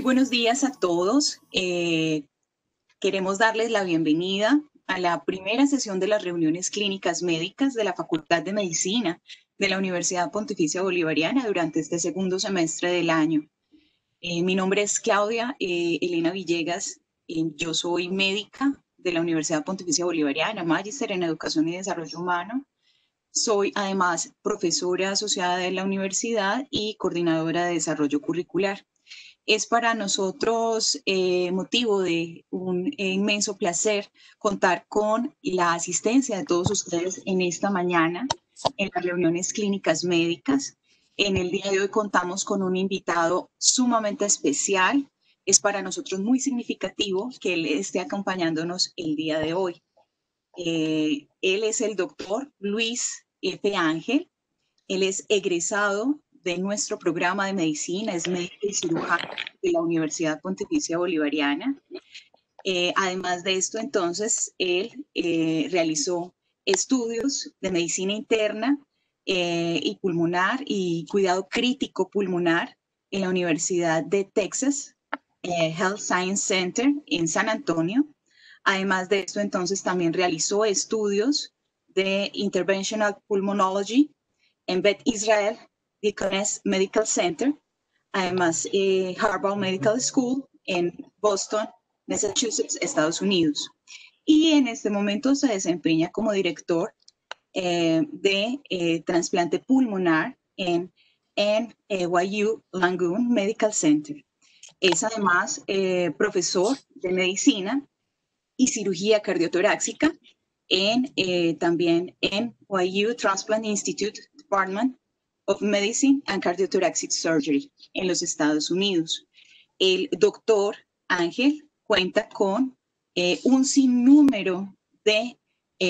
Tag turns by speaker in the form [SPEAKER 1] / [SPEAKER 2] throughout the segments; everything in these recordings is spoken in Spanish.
[SPEAKER 1] buenos días a todos. Queremos darles la bienvenida a la primera sesión de las reuniones clínicas médicas de la Facultad de Medicina de la Universidad Pontificia Bolivariana durante este segundo semestre del año. Mi nombre es Claudia Elena Villegas. Yo soy médica de la Universidad Pontificia Bolivariana, magíster en Educación y Desarrollo Humano. Soy además profesora asociada de la universidad y coordinadora de desarrollo curricular. Es para nosotros motivo de un inmenso placer contar con la asistencia de todos ustedes en esta mañana en las reuniones clínicas médicas. En el día de hoy contamos con un invitado sumamente especial. Es para nosotros muy significativo que él esté acompañándonos el día de hoy. Él es el doctor Luis F. Ángel. Él es egresado de nuestro programa de medicina, es médico y cirujano de la Universidad Pontificia Bolivariana. Además de esto, entonces, él realizó estudios de medicina interna y pulmonar y cuidado crítico pulmonar en la Universidad de Texas Health Science Center en San Antonio. Además de esto, entonces, también realizó estudios de Interventional Pulmonology en Beth Israel Deaconess Medical Center, además Harvard Medical School en Boston, Massachusetts, Estados Unidos. Y en este momento se desempeña como director de trasplante pulmonar en NYU Langone Medical Center. Es además profesor de medicina y cirugía cardiotorácica también en NYU Transplant Institute Department of Medicine and Cardiothoracic Surgery en los Estados Unidos. El doctor Ángel cuenta con un sinnúmero de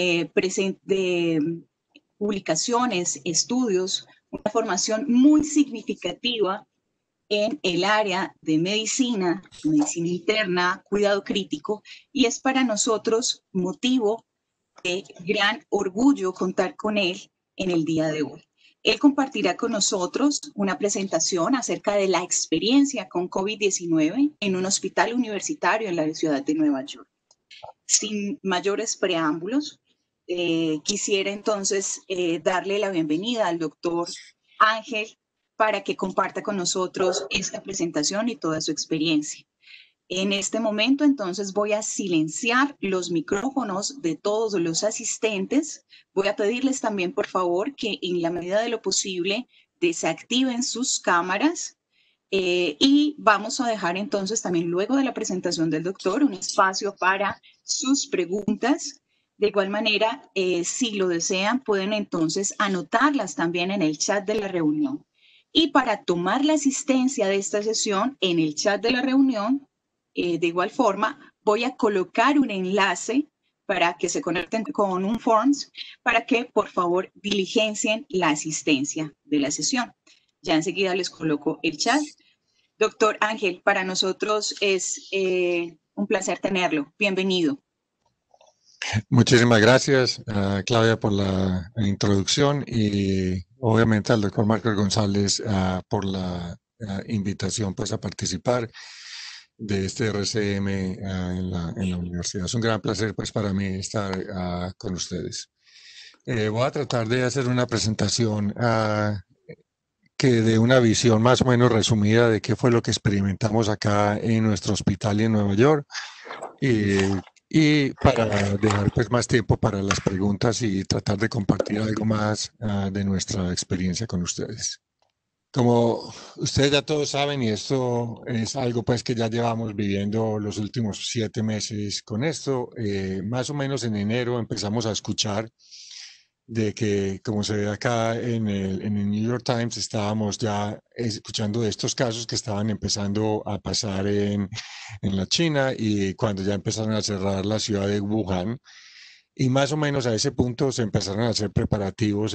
[SPEAKER 1] publicaciones, estudios, una formación muy significativa en el área de medicina interna, cuidado crítico, y es para nosotros motivo de gran orgullo contar con él en el día de hoy. Él compartirá con nosotros una presentación acerca de la experiencia con COVID-19 en un hospital universitario en la ciudad de Nueva York. Sin mayores preámbulos, quisiera entonces darle la bienvenida al doctor Ángel para que comparta con nosotros esta presentación y toda su experiencia. En este momento, entonces, voy a silenciar los micrófonos de todos los asistentes. Voy a pedirles también, por favor, que en la medida de lo posible desactiven sus cámaras y vamos a dejar entonces también luego de la presentación del doctor un espacio para sus preguntas. De igual manera, si lo desean, pueden entonces anotarlas también en el chat de la reunión. Y para tomar la asistencia de esta sesión en el chat de la reunión, de igual forma, voy a colocar un enlace para que se conecten con un Forms para que, por favor, diligencien la asistencia de la sesión. Ya enseguida les coloco el chat. Doctor Ángel, para nosotros es un placer tenerlo. Bienvenido.
[SPEAKER 2] Muchísimas gracias, Claudia, por la introducción y obviamente al doctor Marcos González por la invitación pues, a participar de este RCM en la universidad. Es un gran placer pues, para mí estar con ustedes. Voy a tratar de hacer una presentación que dé una visión más o menos resumida de qué fue lo que experimentamos acá en nuestro hospital en Nueva York. Y para dejar pues más tiempo para las preguntas y tratar de compartir algo más de nuestra experiencia con ustedes. Como ustedes ya todos saben, y esto es algo pues que ya llevamos viviendo los últimos 7 meses con esto, más o menos en enero empezamos a escuchar de que, como se ve acá en el New York Times, estábamos ya escuchando de estos casos que estaban empezando a pasar en la China y cuando ya empezaron a cerrar la ciudad de Wuhan. Y más o menos a ese punto se empezaron a hacer preparativos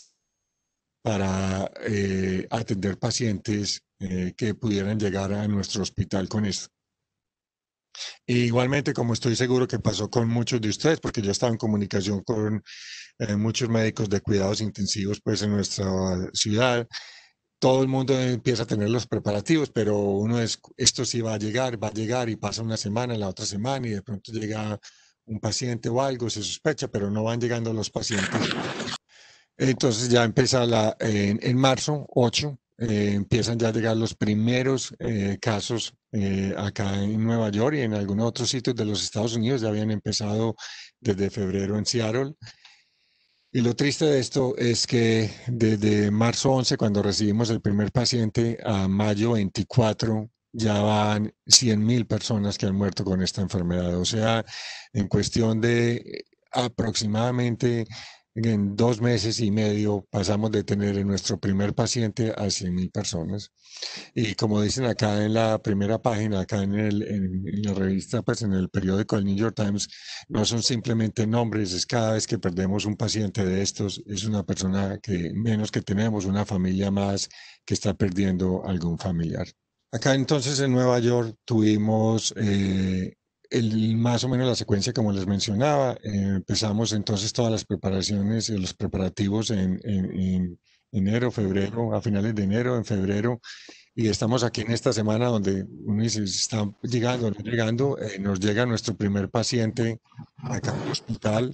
[SPEAKER 2] para atender pacientes que pudieran llegar a nuestro hospital con esto. Igualmente, como estoy seguro que pasó con muchos de ustedes, porque yo estaba en comunicación con muchos médicos de cuidados intensivos pues, en nuestra ciudad, todo el mundo empieza a tener los preparativos, pero uno es, esto sí va a llegar y pasa una semana, la otra semana y de pronto llega un paciente o algo, se sospecha, pero no van llegando los pacientes. Entonces ya empieza en marzo 8, empiezan ya a llegar los primeros casos acá en Nueva York y en algunos otros sitios de los Estados Unidos. Ya habían empezado desde febrero en Seattle. Y lo triste de esto es que desde marzo 11, cuando recibimos el primer paciente, a mayo 24, ya van 100.000 personas que han muerto con esta enfermedad. O sea, en cuestión de aproximadamente en 2 meses y medio pasamos de tener en nuestro primer paciente a 100.000 personas. Y como dicen acá en la primera página, acá en la revista, pues en el periódico del New York Times, no son simplemente nombres, es cada vez que perdemos un paciente de estos, es una persona que menos que tenemos, una familia más que está perdiendo algún familiar. Acá entonces en Nueva York tuvimos más o menos la secuencia como les mencionaba. Empezamos entonces todas las preparaciones y los preparativos en enero, febrero, a finales de enero, en febrero. Y estamos aquí en esta semana donde uno dice, está llegando, no llegando, nos llega nuestro primer paciente acá en el hospital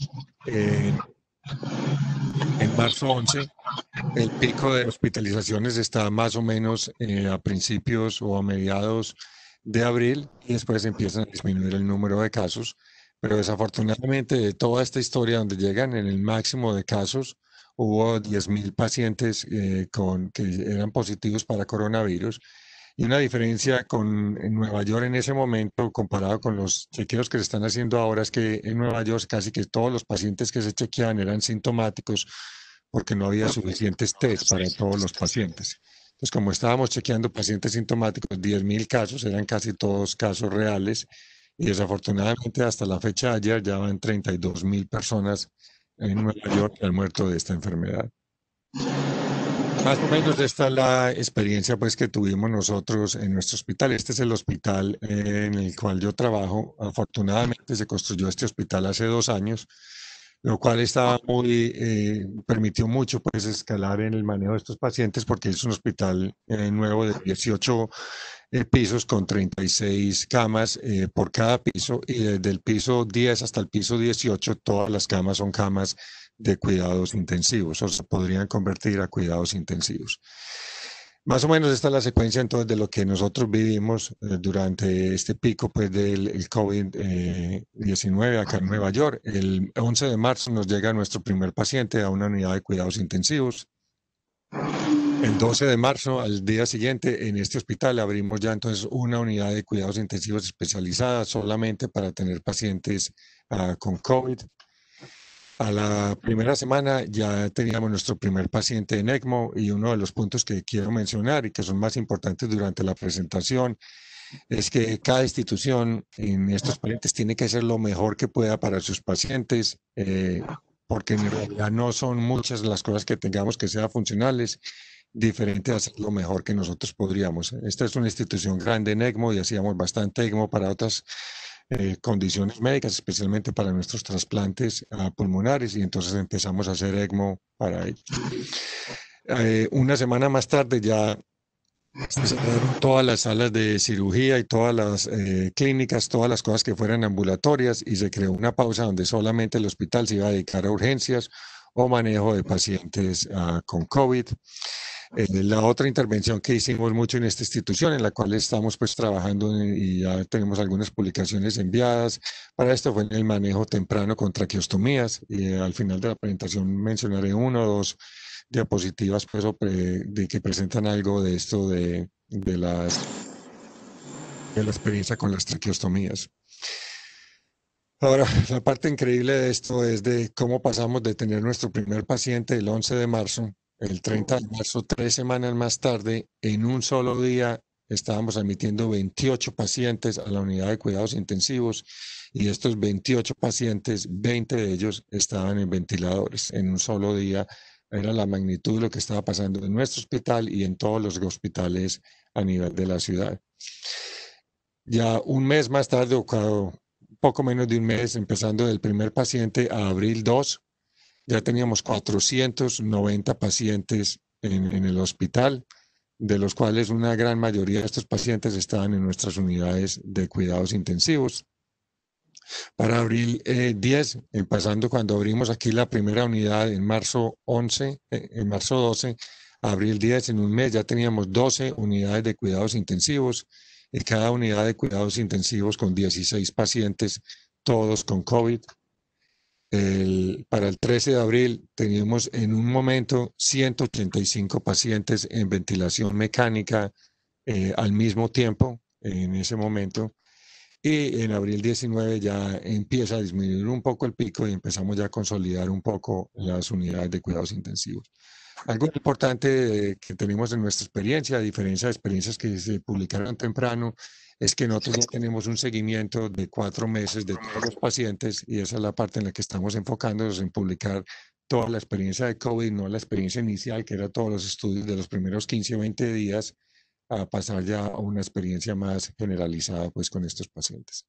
[SPEAKER 2] en marzo 11. El pico de hospitalizaciones está más o menos a principios o a mediados de abril y después empiezan a disminuir el número de casos. Pero desafortunadamente de toda esta historia donde llegan en el máximo de casos, hubo 10.000 pacientes que eran positivos para coronavirus. Y una diferencia en Nueva York en ese momento comparado con los chequeos que se están haciendo ahora es que en Nueva York casi que todos los pacientes que se chequeaban eran sintomáticos porque no había suficientes test para todos los pacientes. Entonces, como estábamos chequeando pacientes sintomáticos, 10.000 casos, eran casi todos casos reales, y desafortunadamente hasta la fecha de ayer ya van 32.000 personas en Nueva York que han muerto de esta enfermedad. Más o menos esta es la experiencia pues que tuvimos nosotros en nuestro hospital. Este es el hospital en el cual yo trabajo. Afortunadamente se construyó este hospital hace 2 años, lo cual permitió mucho pues escalar en el manejo de estos pacientes porque es un hospital nuevo de 18 pisos con 36 camas por cada piso y desde el piso 10 hasta el piso 18 todas las camas son camas de cuidados intensivos o se podrían convertir a cuidados intensivos. Más o menos esta es la secuencia entonces de lo que nosotros vivimos durante este pico pues del COVID-19 acá en Nueva York. El 11 de marzo nos llega nuestro primer paciente a una unidad de cuidados intensivos. El 12 de marzo, al día siguiente, en este hospital abrimos ya entonces una unidad de cuidados intensivos especializada solamente para tener pacientes con COVID. A la primera semana ya teníamos nuestro primer paciente en ECMO y uno de los puntos que quiero mencionar y que son más importantes durante la presentación es que cada institución en estos pacientes tiene que hacer lo mejor que pueda para sus pacientes, porque en realidad no son muchas las cosas que tengamos que sean funcionales, diferente a hacer lo mejor que nosotros podríamos. Esta es una institución grande en ECMO y hacíamos bastante ECMO para otras condiciones médicas, especialmente para nuestros trasplantes pulmonares, y entonces empezamos a hacer ECMO para ellos. Una semana más tarde ya se cerraron todas las salas de cirugía y todas las clínicas, todas las cosas que fueran ambulatorias, y se creó una pausa donde solamente el hospital se iba a dedicar a urgencias o manejo de pacientes con COVID. La otra intervención que hicimos mucho en esta institución, en la cual estamos pues trabajando y ya tenemos algunas publicaciones enviadas para esto, fue en el manejo temprano con traqueostomías, y al final de la presentación mencionaré uno o dos diapositivas pues, de que presentan algo de esto de la experiencia con las traqueostomías. Ahora, la parte increíble de esto es de cómo pasamos de tener nuestro primer paciente el 11 de marzo, el 30 de marzo, 3 semanas más tarde, en un solo día, estábamos admitiendo 28 pacientes a la unidad de cuidados intensivos, y estos 28 pacientes, 20 de ellos estaban en ventiladores en un solo día. Era la magnitud de lo que estaba pasando en nuestro hospital y en todos los hospitales a nivel de la ciudad. Ya un mes más tarde, o poco menos de un mes, empezando del primer paciente a abril 2, ya teníamos 490 pacientes en el hospital. de los cuales una gran mayoría de estos pacientes estaban en nuestras unidades de cuidados intensivos. Para abril 10, empezando cuando abrimos aquí la primera unidad en marzo 11, en marzo 12, abril 10, en un mes ya teníamos 12 unidades de cuidados intensivos y cada unidad de cuidados intensivos con 16 pacientes, todos con COVID. Para el 13 de abril teníamos en un momento 185 pacientes en ventilación mecánica al mismo tiempo en ese momento. Y en abril 19 ya empieza a disminuir un poco el pico y empezamos ya a consolidar un poco las unidades de cuidados intensivos. Algo importante que tenemos en nuestra experiencia, a diferencia de experiencias que se publicaron temprano, es que nosotros ya tenemos un seguimiento de 4 meses de todos los pacientes y esa es la parte en la que estamos enfocándonos en publicar toda la experiencia de COVID, no la experiencia inicial, que era todos los estudios de los primeros 15 o 20 días, a pasar ya a una experiencia más generalizada pues con estos pacientes.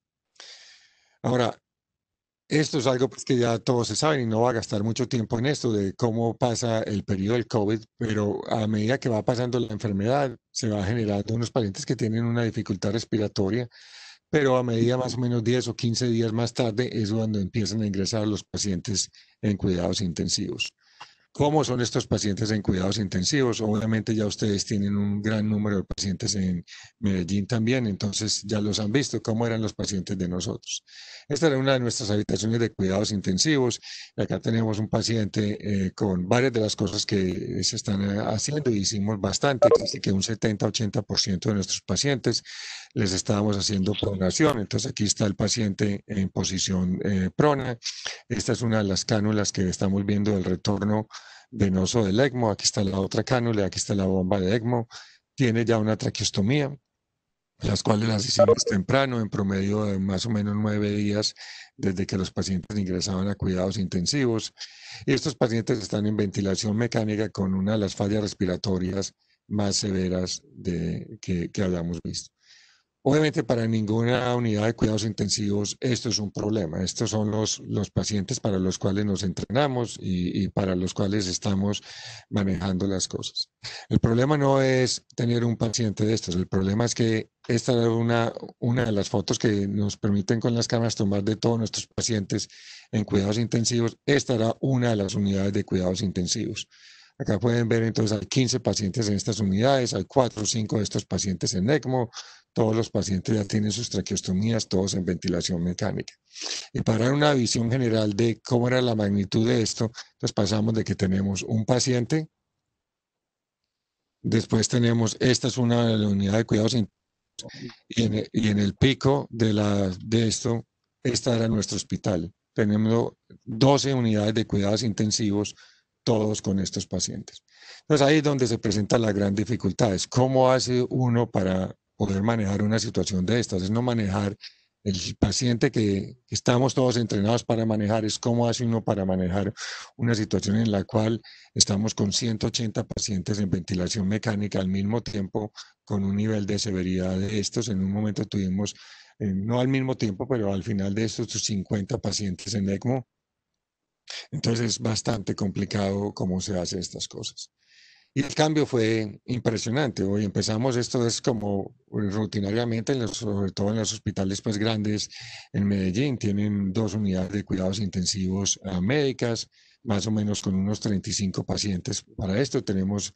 [SPEAKER 2] Ahora, esto es algo pues, que ya todos se saben y no va a gastar mucho tiempo en esto de cómo pasa el periodo del COVID, pero a medida que va pasando la enfermedad, se va generando unos pacientes que tienen una dificultad respiratoria, pero a medida más o menos 10 o 15 días más tarde es cuando empiezan a ingresar los pacientes en cuidados intensivos. ¿Cómo son estos pacientes en cuidados intensivos? Obviamente ya ustedes tienen un gran número de pacientes en Medellín también, entonces ya los han visto, cómo eran los pacientes de nosotros. Esta era una de nuestras habitaciones de cuidados intensivos. Acá tenemos un paciente con varias de las cosas que se están haciendo y hicimos bastante, así que un 70-80% de nuestros pacientes les estábamos haciendo pronación. Entonces aquí está el paciente en posición prona. Esta es una de las cánulas que estamos viendo del retorno venoso del ECMO. Aquí está la otra cánula, aquí está la bomba de ECMO. Tiene ya una traqueostomía, las cuales las hicimos temprano, en promedio de más o menos 9 días desde que los pacientes ingresaban a cuidados intensivos. Y estos pacientes están en ventilación mecánica con una de las fallas respiratorias más severas que habíamos visto. Obviamente para ninguna unidad de cuidados intensivos esto es un problema. Estos son los pacientes para los cuales nos entrenamos y para los cuales estamos manejando las cosas. El problema no es tener un paciente de estos. El problema es que esta es una de las fotos que nos permiten con las cámaras tomar de todos nuestros pacientes en cuidados intensivos. Esta era una de las unidades de cuidados intensivos. Acá pueden ver entonces hay 15 pacientes en estas unidades, hay 4 o 5 de estos pacientes en ECMO, todos los pacientes ya tienen sus traqueostomías, todos en ventilación mecánica. Y para dar una visión general de cómo era la magnitud de esto, pues pasamos de que tenemos un paciente, después tenemos, esta es una unidad de cuidados intensivos, y en el pico de esto, esta era nuestro hospital. Tenemos 12 unidades de cuidados intensivos, todos con estos pacientes. Entonces ahí es donde se presenta la gran dificultad, es cómo hace uno para poder manejar una situación de estas, es no manejar el paciente que estamos todos entrenados para manejar, es cómo hace uno para manejar una situación en la cual estamos con 180 pacientes en ventilación mecánica al mismo tiempo con un nivel de severidad de estos. En un momento tuvimos, no al mismo tiempo, pero al final de estos 50 pacientes en ECMO. Entonces es bastante complicado cómo se hacen estas cosas. Y el cambio fue impresionante. Hoy empezamos, esto es como rutinariamente, sobre todo en los hospitales pues, grandes en Medellín, tienen 2 unidades de cuidados intensivos médicas, más o menos con unos 35 pacientes. Para esto tenemos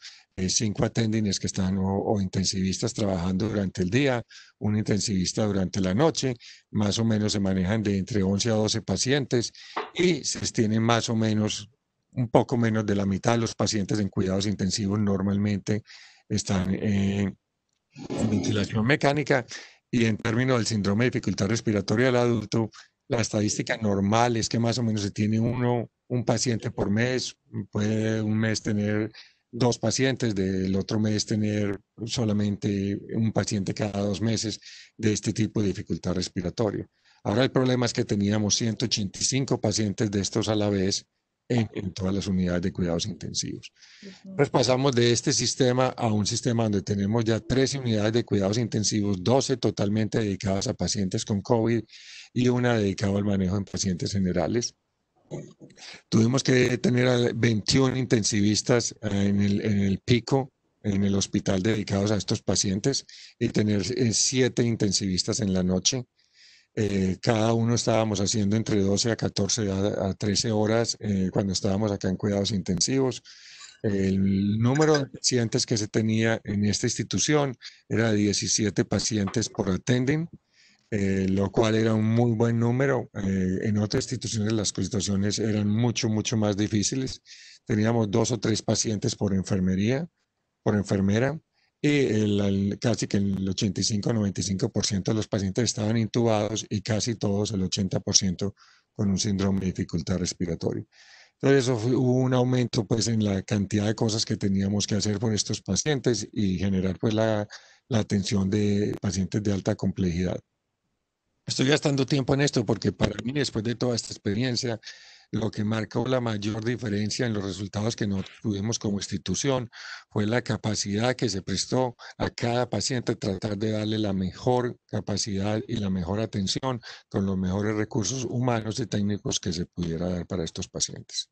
[SPEAKER 2] 5 attendings que están o intensivistas trabajando durante el día, un intensivista durante la noche, más o menos se manejan de entre 11 a 12 pacientes y se tienen más o menos un poco menos de la mitad de los pacientes en cuidados intensivos normalmente están en ventilación mecánica y en términos del síndrome de dificultad respiratoria del adulto, la estadística normal es que más o menos se tiene un paciente por mes, puede un mes tener 2 pacientes, del otro mes tener solamente un paciente cada 2 meses de este tipo de dificultad respiratoria. Ahora el problema es que teníamos 185 pacientes de estos a la vez en todas las unidades de cuidados intensivos. Entonces pasamos de este sistema a un sistema donde tenemos ya 13 unidades de cuidados intensivos, 12 totalmente dedicadas a pacientes con COVID y una dedicada al manejo en pacientes generales. Tuvimos que tener a 21 intensivistas en el pico en el hospital dedicados a estos pacientes y tener 7 intensivistas en la noche. Cada uno estábamos haciendo entre 12 a 14 a 13 horas cuando estábamos acá en cuidados intensivos. El número de pacientes que se tenía en esta institución era de 17 pacientes por attending, lo cual era un muy buen número. En otras instituciones las situaciones eran mucho más difíciles. Teníamos 2 o 3 pacientes por enfermería, por enfermera, y casi que el 85-95% de los pacientes estaban intubados y casi todos, el 80%, con un síndrome de dificultad respiratoria. Entonces hubo un aumento pues en la cantidad de cosas que teníamos que hacer por estos pacientes y generar pues la atención de pacientes de alta complejidad. Estoy gastando tiempo en esto porque para mí, después de toda esta experiencia, lo que marcó la mayor diferencia en los resultados que nosotros tuvimos como institución fue la capacidad que se prestó a cada paciente, tratar de darle la mejor capacidad y la mejor atención con los mejores recursos humanos y técnicos que se pudiera dar para estos pacientes.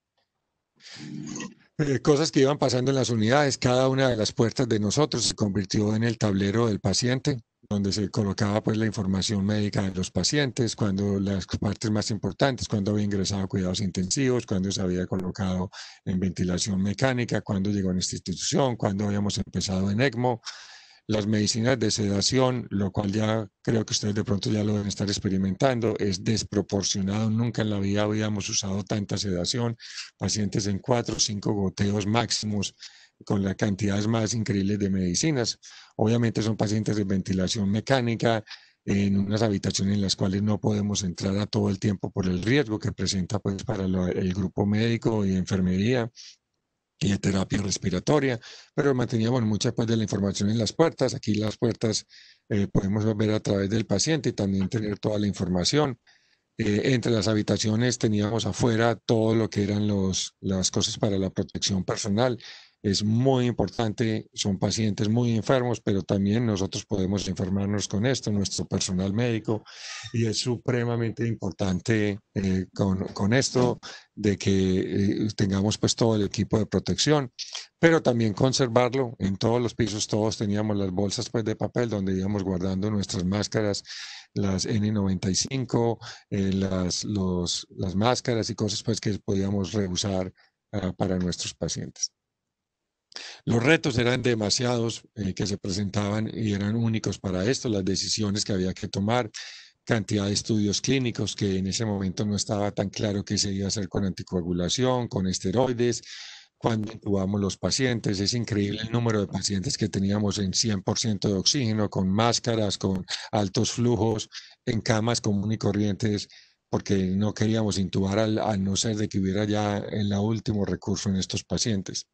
[SPEAKER 2] Cosas que iban pasando en las unidades, cada una de las puertas de nosotros se convirtió en el tablero del paciente, donde se colocaba pues la información médica de los pacientes, cuando las partes más importantes, cuando había ingresado a cuidados intensivos, cuando se había colocado en ventilación mecánica, cuando llegó a la institución, cuando habíamos empezado en ECMO, las medicinas de sedación, lo cual ya creo que ustedes de pronto ya lo deben estar experimentando, es desproporcionado. Nunca en la vida habíamos usado tanta sedación, pacientes en 4 o 5 goteos máximos, con las cantidades más increíbles de medicinas. Obviamente son pacientes de ventilación mecánica, en unas habitaciones en las cuales no podemos entrar a todo el tiempo por el riesgo que presenta pues para el grupo médico y enfermería y de terapia respiratoria, pero manteníamos mucha pues de la información en las puertas. Aquí las puertas podemos ver a través del paciente y también tener toda la información. Entre las habitaciones teníamos afuera todo lo que eran las cosas para la protección personal. Es muy importante, son pacientes muy enfermos, pero también nosotros podemos enfermarnos con esto, nuestro personal médico, y es supremamente importante con esto de que tengamos pues todo el equipo de protección, pero también conservarlo. En todos los pisos todos teníamos las bolsas pues de papel donde íbamos guardando nuestras máscaras, las N95, las máscaras y cosas pues que podíamos reusar para nuestros pacientes. Los retos eran demasiados que se presentaban y eran únicos para esto, las decisiones que había que tomar, cantidad de estudios clínicos que en ese momento no estaba tan claro qué se iba a hacer con anticoagulación, con esteroides, cuando intubamos los pacientes. Es increíble el número de pacientes que teníamos en 100% de oxígeno, con máscaras, con altos flujos, en camas comunes y corrientes, porque no queríamos intubar al no ser de que hubiera ya el último recurso en estos pacientes.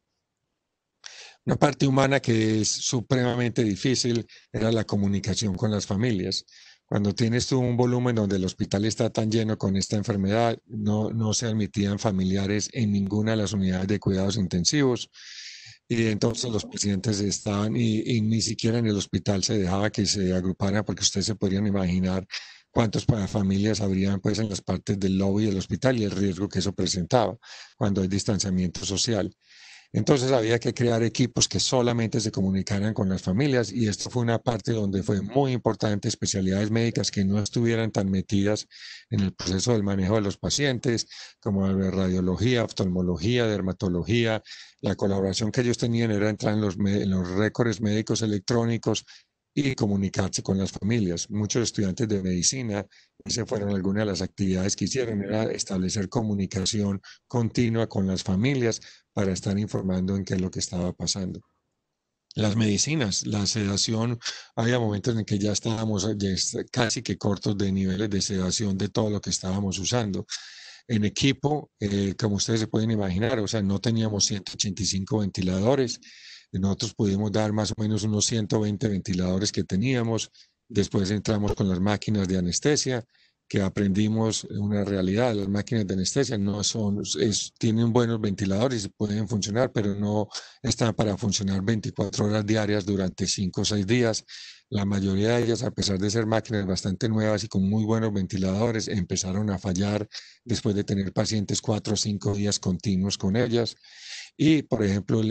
[SPEAKER 2] Una parte humana que es supremamente difícil era la comunicación con las familias. Cuando tienes tú un volumen donde el hospital está tan lleno con esta enfermedad, no se admitían familiares en ninguna de las unidades de cuidados intensivos. Y entonces los pacientes estaban, y ni siquiera en el hospital se dejaba que se agruparan, porque ustedes se podrían imaginar cuántas familias habrían pues en las partes del lobby del hospital y el riesgo que eso presentaba cuando hay distanciamiento social. Entonces había que crear equipos que solamente se comunicaran con las familias, y esto fue una parte donde fue muy importante especialidades médicas que no estuvieran tan metidas en el proceso del manejo de los pacientes, como radiología, oftalmología, dermatología. La colaboración que ellos tenían era entrar en los récords médicos electrónicos y comunicarse con las familias. Muchos estudiantes de medicina, esas fueron algunas de las actividades que hicieron, era establecer comunicación continua con las familias para estar informando en qué es lo que estaba pasando. Las medicinas, la sedación, había momentos en que ya estábamos casi que cortos de niveles de sedación de todo lo que estábamos usando. En equipo, como ustedes se pueden imaginar, o sea, no teníamos 185 ventiladores. Nosotros pudimos dar más o menos unos 120 ventiladores que teníamos. Después entramos con las máquinas de anestesia que aprendimos una realidad. Las máquinas de anestesia no son, tienen buenos ventiladores y pueden funcionar, pero no están para funcionar 24 horas diarias durante 5 o 6 días. La mayoría de ellas, a pesar de ser máquinas bastante nuevas y con muy buenos ventiladores, empezaron a fallar después de tener pacientes 4 o 5 días continuos con ellas. Y, por ejemplo,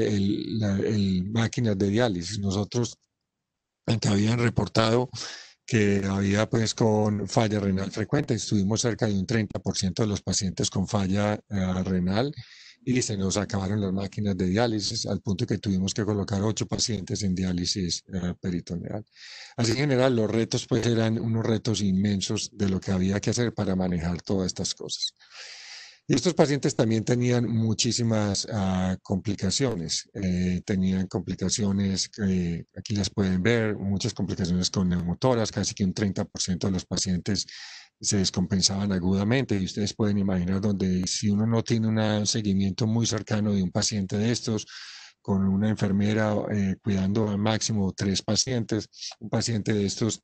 [SPEAKER 2] máquinas de diálisis. Nosotros, aunque habían reportado que había pues con falla renal frecuente, estuvimos cerca de un 30% de los pacientes con falla renal y se nos acabaron las máquinas de diálisis al punto que tuvimos que colocar 8 pacientes en diálisis peritoneal. Así en general los retos pues eran unos retos inmensos de lo que había que hacer para manejar todas estas cosas. Y estos pacientes también tenían muchísimas complicaciones. Tenían complicaciones, aquí las pueden ver, muchas complicaciones con neumotoras, casi que un 30% de los pacientes se descompensaban agudamente. Y ustedes pueden imaginar donde si uno no tiene un seguimiento muy cercano de un paciente de estos, con una enfermera cuidando al máximo 3 pacientes, un paciente de estos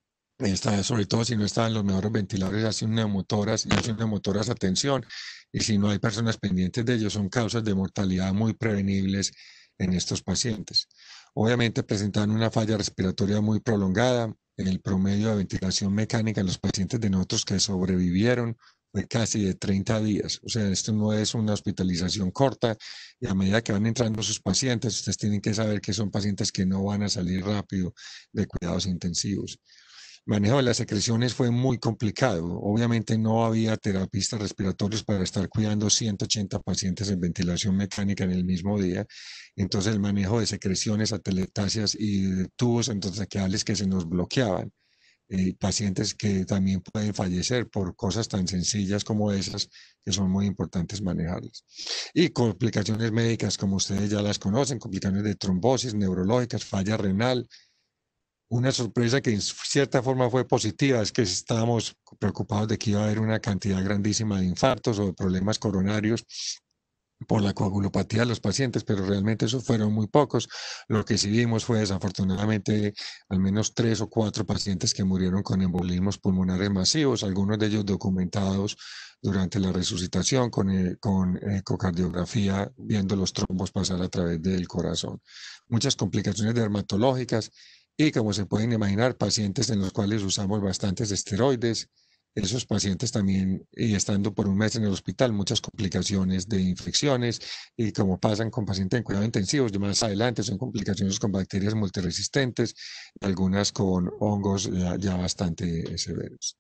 [SPEAKER 2] sobre todo si no están los mejores ventiladores, hacen neumotoras y hacen neumotoras a tensión. Y si no hay personas pendientes de ellos, son causas de mortalidad muy prevenibles en estos pacientes. Obviamente presentan una falla respiratoria muy prolongada. El promedio de ventilación mecánica en los pacientes de nosotros que sobrevivieron fue casi de 30 días. O sea, esto no es una hospitalización corta y a medida que van entrando sus pacientes, ustedes tienen que saber que son pacientes que no van a salir rápido de cuidados intensivos. El manejo de las secreciones fue muy complicado. Obviamente no había terapistas respiratorios para estar cuidando 180 pacientes en ventilación mecánica en el mismo día. Entonces el manejo de secreciones, atelectasias y de tubos endotraqueales que se nos bloqueaban. Pacientes que también pueden fallecer por cosas tan sencillas como esas, que son muy importantes manejarlas. Y complicaciones médicas, como ustedes ya las conocen, complicaciones de trombosis, neurológicas, falla renal. Una sorpresa que en cierta forma fue positiva es que estábamos preocupados de que iba a haber una cantidad grandísima de infartos o de problemas coronarios por la coagulopatía de los pacientes, pero realmente esos fueron muy pocos. Lo que sí vimos fue desafortunadamente al menos 3 o 4 pacientes que murieron con embolismos pulmonares masivos, algunos de ellos documentados durante la resucitación con ecocardiografía, viendo los trombos pasar a través del corazón. Muchas complicaciones dermatológicas y, como se pueden imaginar, pacientes en los cuales usamos bastantes esteroides. Esos pacientes también, y estando por un mes en el hospital, muchas complicaciones de infecciones, y como pasan con pacientes en cuidado intensivo, más adelante son complicaciones con bacterias multiresistentes, algunas con hongos ya bastante severos.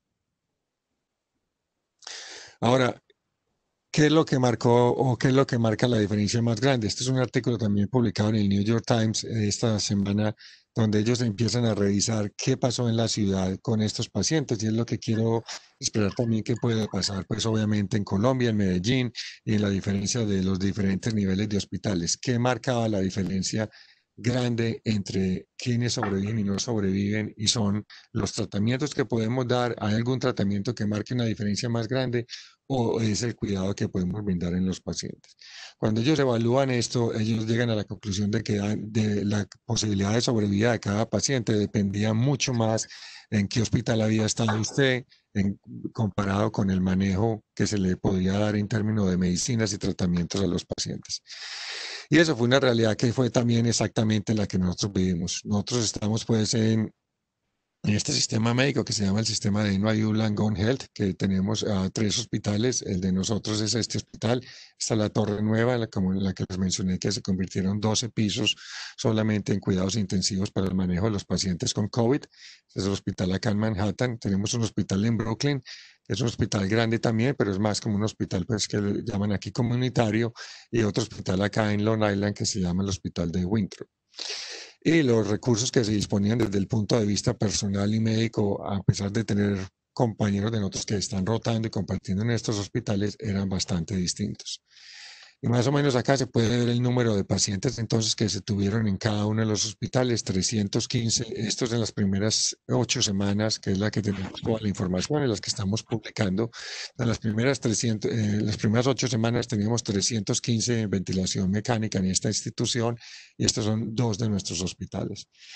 [SPEAKER 2] Ahora, ¿qué es lo que marcó o qué es lo que marca la diferencia más grande? Este es un artículo también publicado en el New York Times esta semana, donde ellos empiezan a revisar qué pasó en la ciudad con estos pacientes, y es lo que quiero esperar también que puede pasar, pues obviamente en Colombia, en Medellín, y en la diferencia de los diferentes niveles de hospitales. ¿Qué marcaba la diferencia grande entre quienes sobreviven y no sobreviven? Y son los tratamientos que podemos dar. ¿Hay algún tratamiento que marque una diferencia más grande o es el cuidado que podemos brindar en los pacientes? Cuando ellos evalúan esto, ellos llegan a la conclusión de que de la posibilidad de sobrevida de cada paciente dependía mucho más en qué hospital había estado usted, comparado con el manejo que se le podía dar en términos de medicinas y tratamientos a los pacientes. Y eso fue una realidad que fue también exactamente la que nosotros vivimos. Nosotros estamos pues en este sistema médico que se llama el sistema de NYU Langone Health, que tenemos 3 hospitales. El de nosotros es este hospital. Está la Torre Nueva, como la que les mencioné, que se convirtieron 12 pisos solamente en cuidados intensivos para el manejo de los pacientes con COVID. Es el hospital acá en Manhattan. Tenemos un hospital en Brooklyn, que es un hospital grande también, pero es más como un hospital pues, que le llaman aquí comunitario, y otro hospital acá en Long Island que se llama el Hospital de Winthrop. Y los recursos que se disponían desde el punto de vista personal y médico, a pesar de tener compañeros de nosotros que están rotando y compartiendo en estos hospitales, eran bastante distintos. Y más o menos acá se puede ver el número de pacientes entonces que se tuvieron en cada uno de los hospitales, 315, estos en las primeras 8 semanas, que es la que tenemos toda la información, en las que estamos publicando. En las primeras 8 semanas teníamos 315 en ventilación mecánica en esta institución, y estos son 2 de nuestros hospitales.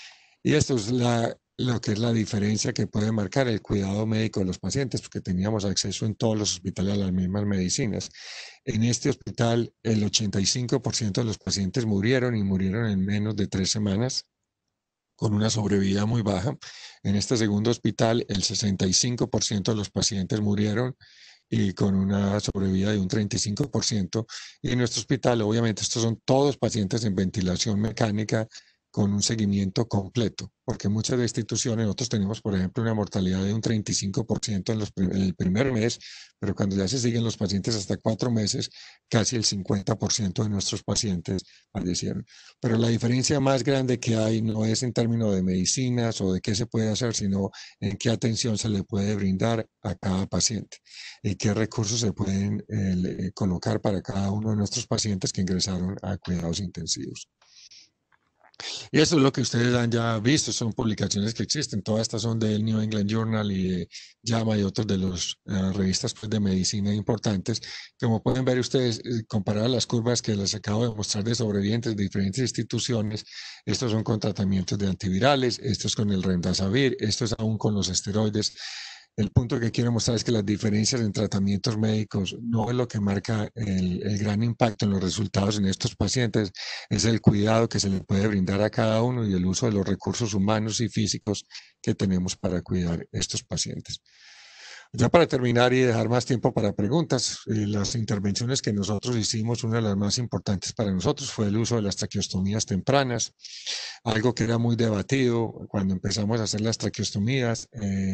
[SPEAKER 2] Y esto es lo que es la diferencia que puede marcar el cuidado médico de los pacientes, porque teníamos acceso en todos los hospitales a las mismas medicinas. En este hospital, el 85% de los pacientes murieron y murieron en menos de 3 semanas, con una sobrevida muy baja. En este segundo hospital, el 65% de los pacientes murieron y con una sobrevida de un 35%. Y en nuestro hospital, obviamente, estos son todos pacientes en ventilación mecánica con un seguimiento completo, porque muchas de instituciones, nosotros tenemos, por ejemplo, una mortalidad de un 35% en el primer mes, pero cuando ya se siguen los pacientes hasta 4 meses, casi el 50% de nuestros pacientes fallecieron. Pero la diferencia más grande que hay no es en términos de medicinas o de qué se puede hacer, sino en qué atención se le puede brindar a cada paciente y qué recursos se pueden colocar para cada uno de nuestros pacientes que ingresaron a cuidados intensivos. Y eso es lo que ustedes han ya visto, son publicaciones que existen. Todas estas son del New England Journal y de JAMA y otros de las revistas pues, de medicina importantes. Como pueden ver ustedes, comparar las curvas que les acabo de mostrar de sobrevivientes de diferentes instituciones, estos son con tratamientos de antivirales, estos con el remdesivir, estos aún con los esteroides. El punto que quiero mostrar es que las diferencias en tratamientos médicos no es lo que marca el gran impacto en los resultados en estos pacientes, es el cuidado que se le puede brindar a cada uno y el uso de los recursos humanos y físicos que tenemos para cuidar estos pacientes. Ya para terminar y dejar más tiempo para preguntas, las intervenciones que nosotros hicimos, una de las más importantes para nosotros fue el uso de las traqueostomías tempranas, algo que era muy debatido cuando empezamos a hacer las traqueostomías.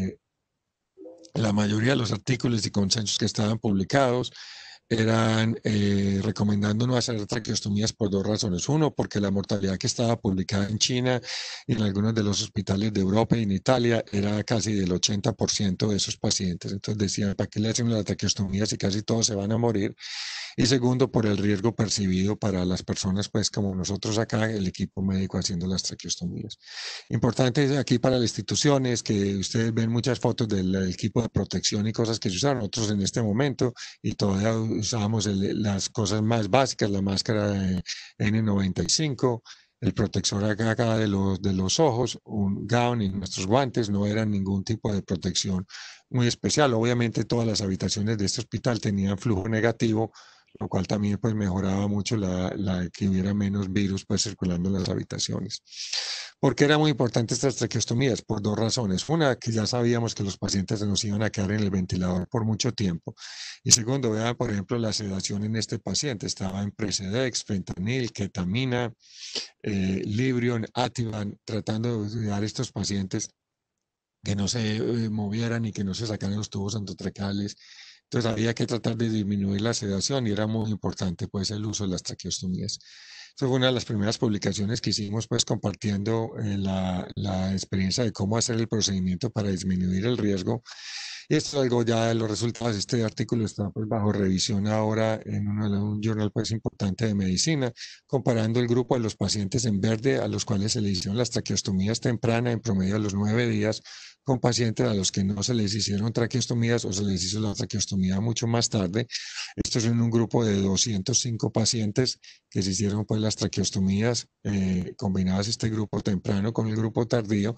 [SPEAKER 2] La mayoría de los artículos y consensos que estaban publicados eran recomendando no hacer traqueostomías por 2 razones. Uno, porque la mortalidad que estaba publicada en China y en algunos de los hospitales de Europa y en Italia era casi del 80% de esos pacientes. Entonces decían, ¿para qué le hacen la traqueostomía si casi todos se van a morir? Y segundo, por el riesgo percibido para las personas, pues como nosotros acá, el equipo médico haciendo las traqueostomías. Importante aquí para las instituciones que ustedes ven muchas fotos del equipo de protección y cosas que se usaron, nosotros en este momento, y todavía usábamos las cosas más básicas, la máscara de N95, el protector acá de los ojos, un gown y nuestros guantes, no eran ningún tipo de protección muy especial. Obviamente todas las habitaciones de este hospital tenían flujo negativo, lo cual también pues mejoraba mucho que hubiera menos virus pues circulando en las habitaciones. ¿Por qué era muy importante estas traqueostomías? Por 2 razones. Una, que ya sabíamos que los pacientes se nos iban a quedar en el ventilador por mucho tiempo. Y segundo, vean, por ejemplo, la sedación en este paciente. Estaba en Precedex, fentanil, ketamina, Librium, Ativan, tratando de ayudar a estos pacientes que no se movieran y que no se sacaran los tubos endotracales. Entonces había que tratar de disminuir la sedación y era muy importante pues el uso de las traqueostomías. Esta fue una de las primeras publicaciones que hicimos pues compartiendo la experiencia de cómo hacer el procedimiento para disminuir el riesgo. Y esto es algo ya de los resultados. Este artículo está pues, bajo revisión ahora en un journal pues importante de medicina, comparando el grupo de los pacientes en verde a los cuales se les hicieron las traqueostomías tempranas en promedio a los 9 días, con pacientes a los que no se les hicieron traqueostomías o se les hizo la traqueostomía mucho más tarde. Esto es en un grupo de 205 pacientes que se hicieron pues las traqueostomías combinadas este grupo temprano con el grupo tardío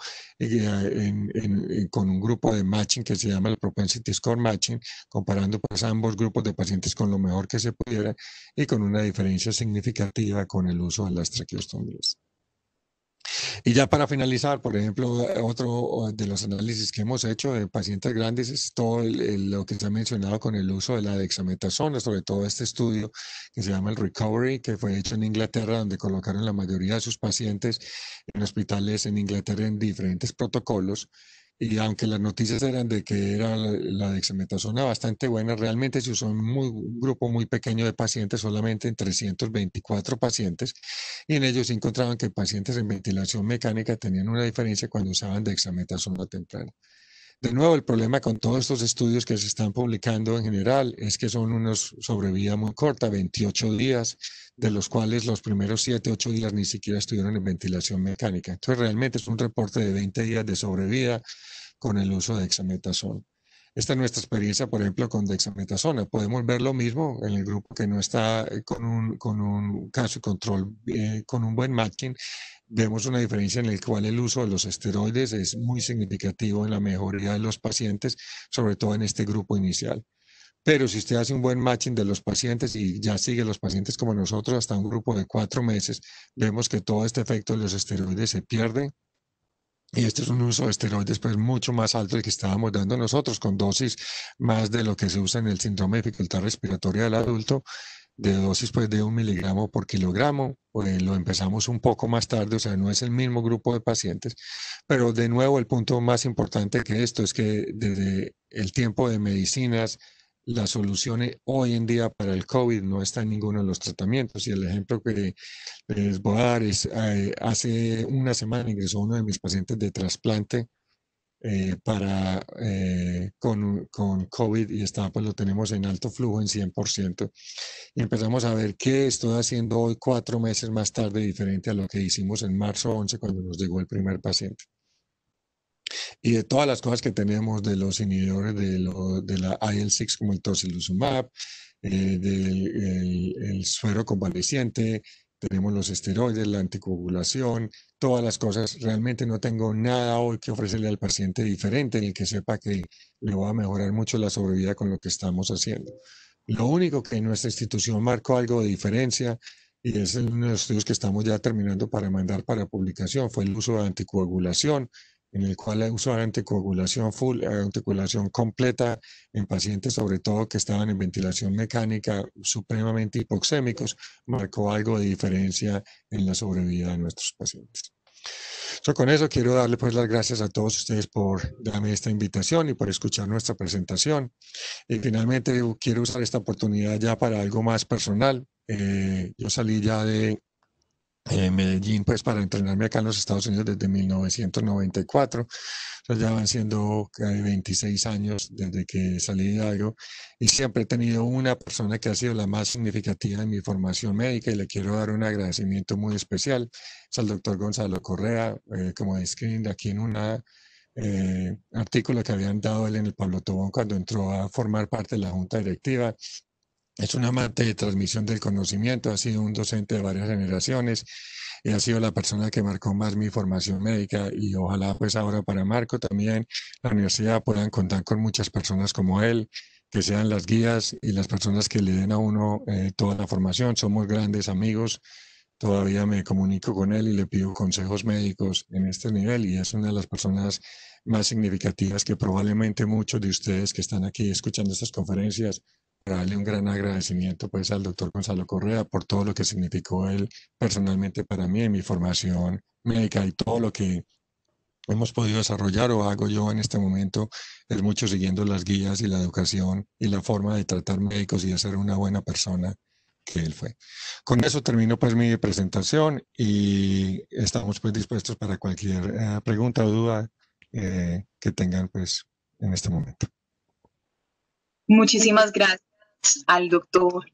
[SPEAKER 2] con un grupo de matching que se llama el Propensity Score Matching, comparando pues ambos grupos de pacientes con lo mejor que se pudiera y con una diferencia significativa con el uso de las traqueostomías. Y ya para finalizar, por ejemplo, otro de los análisis que hemos hecho de pacientes grandes es todo lo que se ha mencionado con el uso de la dexametasona, sobre todo este estudio que se llama el Recovery, que fue hecho en Inglaterra, donde colocaron la mayoría de sus pacientes en hospitales en Inglaterra en diferentes protocolos. Y aunque las noticias eran de que era la dexametasona bastante buena, realmente se usó en un grupo muy pequeño de pacientes, solamente en 324 pacientes, y en ellos se encontraban que pacientes en ventilación mecánica tenían una diferencia cuando usaban dexametasona temprana. De nuevo, el problema con todos estos estudios que se están publicando en general es que son unos sobrevida muy corta, 28 días, de los cuales los primeros 7, 8 días ni siquiera estuvieron en ventilación mecánica. Entonces, realmente es un reporte de 20 días de sobrevida con el uso de dexametasona. Esta es nuestra experiencia, por ejemplo, con dexametasona. Podemos ver lo mismo en el grupo que no está con un caso de control, con un buen matching. vemos una diferencia en la cual el uso de los esteroides es muy significativo en la mejoría de los pacientes, sobre todo en este grupo inicial. Pero si usted hace un buen matching de los pacientes y ya sigue los pacientes como nosotros hasta un grupo de 4 meses, vemos que todo este efecto de los esteroides se pierde. Y este es un uso de esteroides pues mucho más alto del que estábamos dando nosotros, con dosis más de lo que se usa en el síndrome de dificultad respiratoria del adulto, de dosis pues de 1 miligramo por kilogramo. Pues lo empezamos un poco más tarde, o sea, no es el mismo grupo de pacientes, pero de nuevo el punto más importante que esto es que desde el tiempo de medicinas, la solución hoy en día para el COVID no está en ninguno de los tratamientos. Y el ejemplo que les voy a dar es, hace una semana ingresó uno de mis pacientes de trasplante con COVID y pues lo tenemos en alto flujo en 100%. Y empezamos a ver qué estoy haciendo hoy 4 meses más tarde diferente a lo que hicimos en marzo 11 cuando nos llegó el primer paciente. Y de todas las cosas que tenemos de los inhibidores de la IL-6 como el tocilizumab, el suero convaleciente, tenemos los esteroides, la anticoagulación, todas las cosas. Realmente no tengo nada hoy que ofrecerle al paciente diferente en el que sepa que le va a mejorar mucho la sobrevida con lo que estamos haciendo. Lo único que en nuestra institución marcó algo de diferencia, y es uno de los estudios que estamos ya terminando para mandar para publicación, fue el uso de anticoagulación, en el cual el uso de anticoagulación full, anticoagulación completa en pacientes sobre todo que estaban en ventilación mecánica supremamente hipoxémicos, marcó algo de diferencia en la sobrevida de nuestros pacientes. Con eso quiero darle pues las gracias a todos ustedes por darme esta invitación y por escuchar nuestra presentación. Y finalmente quiero usar esta oportunidad ya para algo más personal. Yo salí ya de Medellín pues para entrenarme acá en los Estados Unidos desde 1994. Ya van siendo 26 años desde que salí de algo y siempre he tenido una persona que ha sido la más significativa en mi formación médica y le quiero dar un agradecimiento muy especial. Es al doctor Gonzalo Correa, como describen aquí en un artículo que habían dado él en el Pablo Tobón cuando entró a formar parte de la junta directiva. Es un amante de transmisión del conocimiento, ha sido un docente de varias generaciones y ha sido la persona que marcó más mi formación médica y ojalá pues ahora para Marco también la universidad puedan contar con muchas personas como él, que sean las guías y las personas que le den a uno toda la formación. Somos grandes amigos, todavía me comunico con él y le pido consejos médicos en este nivel y es una de las personas más significativas que probablemente muchos de ustedes que están aquí escuchando estas conferencias darle un gran agradecimiento pues al doctor Gonzalo Correa por todo lo que significó él personalmente para mí en mi formación médica y todo lo que hemos podido desarrollar o hago yo en este momento es mucho siguiendo las guías y la educación y la forma de tratar médicos y de ser una buena persona que él fue. Con eso termino pues mi presentación y estamos pues dispuestos para cualquier pregunta o duda que tengan pues en este momento.
[SPEAKER 1] Muchísimas gracias al doctor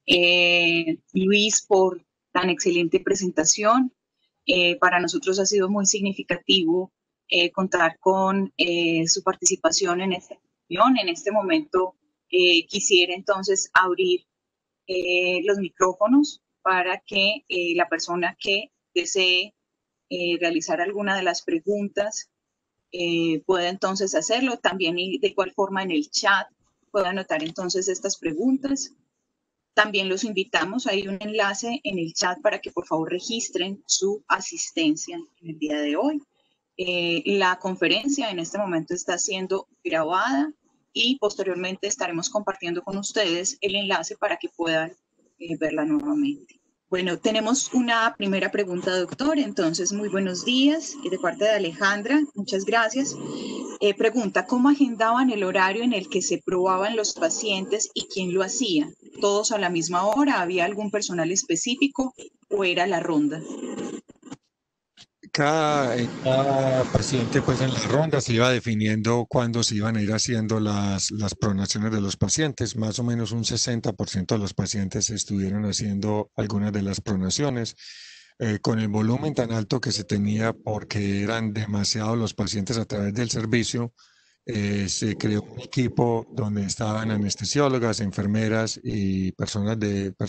[SPEAKER 1] Luis por tan excelente presentación. Para nosotros ha sido muy significativo contar con su participación en esta reunión. En este momento quisiera entonces abrir los micrófonos para que la persona que desee realizar alguna de las preguntas pueda entonces hacerlo. También y de igual forma en el chat pueda anotar entonces estas preguntas. También los invitamos, hay un enlace en el chat para que por favor registren su asistencia en el día de hoy. La conferencia en este momento está siendo grabada y posteriormente estaremos compartiendo con ustedes el enlace para que puedan verla nuevamente. Bueno, tenemos una primera pregunta, doctor. Entonces, muy buenos días. De parte de Alejandra, muchas gracias. Pregunta, ¿cómo agendaban el horario en el que se probaban los pacientes y quién lo hacía? ¿Todos a la misma hora? ¿Había algún personal específico o era la ronda?
[SPEAKER 2] Cada paciente, pues en la ronda se iba definiendo cuándo se iban a ir haciendo las pronaciones de los pacientes. Más o menos un 60% de los pacientes estuvieron haciendo algunas de las pronaciones. Con el volumen tan alto que se tenía, porque eran demasiados los pacientes a través del servicio, Se creó un equipo donde estaban anestesiólogas, enfermeras y personal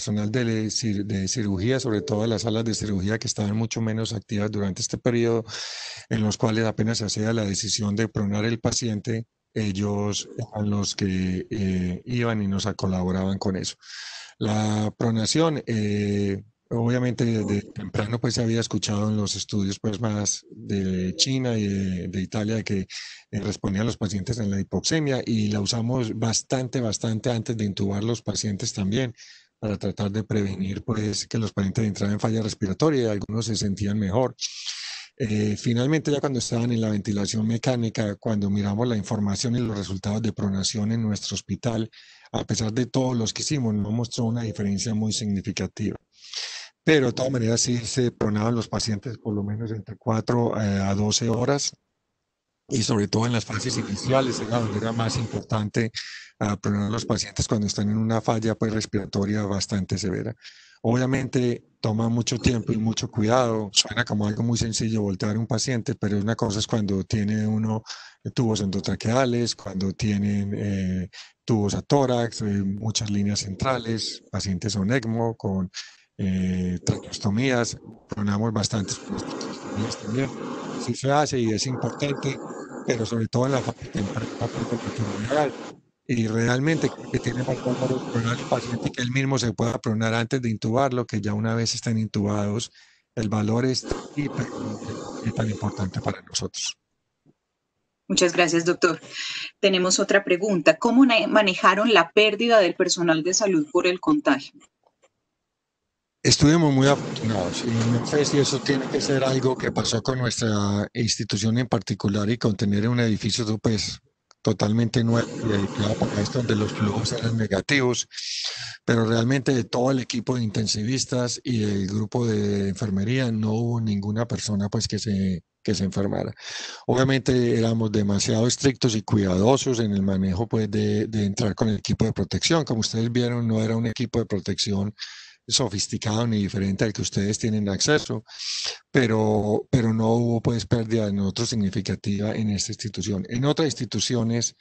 [SPEAKER 2] de cirugía, sobre todo en las salas de cirugía que estaban mucho menos activas durante este periodo, en los cuales apenas se hacía la decisión de pronar el paciente. Ellos eran los que iban y nos colaboraban con eso. La pronación, obviamente desde temprano pues se había escuchado en los estudios pues más de China y de Italia de que respondían los pacientes en la hipoxemia, y la usamos bastante antes de intubar los pacientes también, para tratar de prevenir pues que los pacientes entraran en falla respiratoria y algunos se sentían mejor. Finalmente, ya cuando estaban en la ventilación mecánica, cuando miramos la información y los resultados de pronación en nuestro hospital, a pesar de todos los que hicimos, no mostró una diferencia muy significativa. Pero de todas maneras sí se pronaban los pacientes por lo menos entre 4 a 12 horas, y sobre todo en las fases iniciales era donde era más importante pronar a los pacientes cuando están en una falla pues, respiratoria bastante severa. Obviamente toma mucho tiempo y mucho cuidado. Suena como algo muy sencillo voltear a un paciente, pero una cosa es cuando tiene uno tubos endotraqueales, cuando tienen tubos a tórax, muchas líneas centrales, pacientes con ECMO, con traqueostomías. Pronamos bastantes traqueostomías también. Sí se hace y es importante, pero sobre todo en la fase temprana pues, de maternidad. Y realmente creo que tiene más valor pronar al paciente que él mismo se pueda pronar antes de intubarlo, que ya una vez estén intubados, el valor es tan importante para nosotros.
[SPEAKER 1] Muchas gracias, doctor. Tenemos otra pregunta. ¿Cómo manejaron la pérdida del personal de salud por el contagio?
[SPEAKER 2] Estuvimos muy afortunados, y no sé si eso tiene que ser algo que pasó con nuestra institución en particular y con tener un edificio pues totalmente nuevo y dedicado para esto, donde los flujos eran negativos, pero realmente de todo el equipo de intensivistas y el grupo de enfermería no hubo ninguna persona pues que se enfermara. Obviamente éramos demasiado estrictos y cuidadosos en el manejo pues de entrar con el equipo de protección. Como ustedes vieron, no era un equipo de protección sofisticado ni diferente al que ustedes tienen acceso, pero no hubo pues pérdida de nosotros significativa en esta institución. En otras instituciones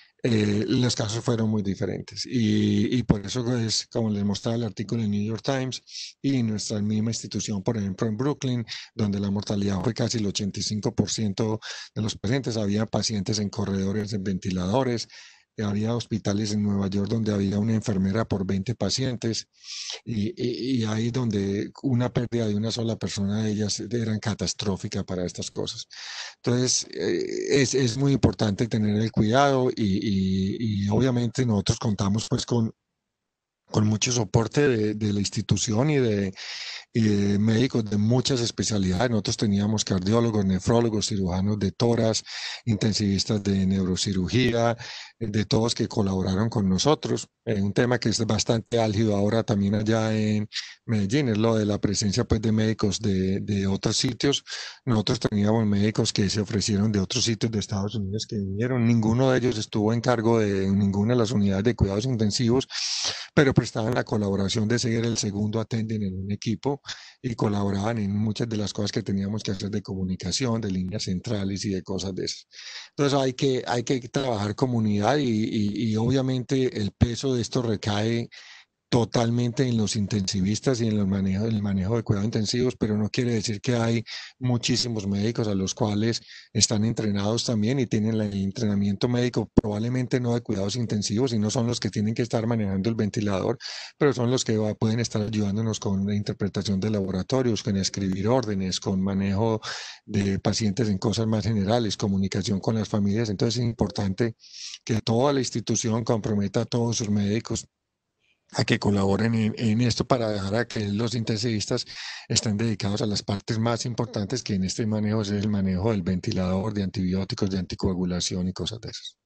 [SPEAKER 2] los casos fueron muy diferentes, y por eso es como les mostraba el artículo en New York Times, y nuestra misma institución, por ejemplo en Brooklyn, donde la mortalidad fue casi el 85% de los pacientes. Había pacientes en corredores, en ventiladores. Había hospitales en Nueva York donde había una enfermera por 20 pacientes, y ahí donde una pérdida de una sola persona de ellas eran catastrófica para estas cosas. Entonces, es muy importante tener el cuidado, y obviamente nosotros contamos pues con mucho soporte de la institución y de médicos de muchas especialidades. Nosotros teníamos cardiólogos, nefrólogos, cirujanos de tórax, intensivistas de neurocirugía, de todos que colaboraron con nosotros. Un tema que es bastante álgido ahora también allá en Medellín es lo de la presencia pues, de médicos de otros sitios. Nosotros teníamos médicos que se ofrecieron de otros sitios de Estados Unidos que vinieron. Ninguno de ellos estuvo en cargo de ninguna de las unidades de cuidados intensivos, pero prestaban la colaboración de ser el segundo attending en un equipo, y colaboraban en muchas de las cosas que teníamos que hacer de comunicación, de líneas centrales y de cosas de esas. Entonces hay que trabajar comunidad, y obviamente el peso de esto recae totalmente en los intensivistas y en el manejo de cuidados intensivos, pero no quiere decir que hay muchísimos médicos a los cuales están entrenados también y tienen el entrenamiento médico, probablemente no de cuidados intensivos, y no son los que tienen que estar manejando el ventilador, pero son los que pueden estar ayudándonos con la interpretación de laboratorios, con escribir órdenes, con manejo de pacientes en cosas más generales, comunicación con las familias. Entonces es importante que toda la institución comprometa a todos sus médicos a que colaboren en esto, para dejar a que los intensivistas estén dedicados a las partes más importantes, que en este manejo es el manejo del ventilador, de antibióticos, de anticoagulación y cosas de esas.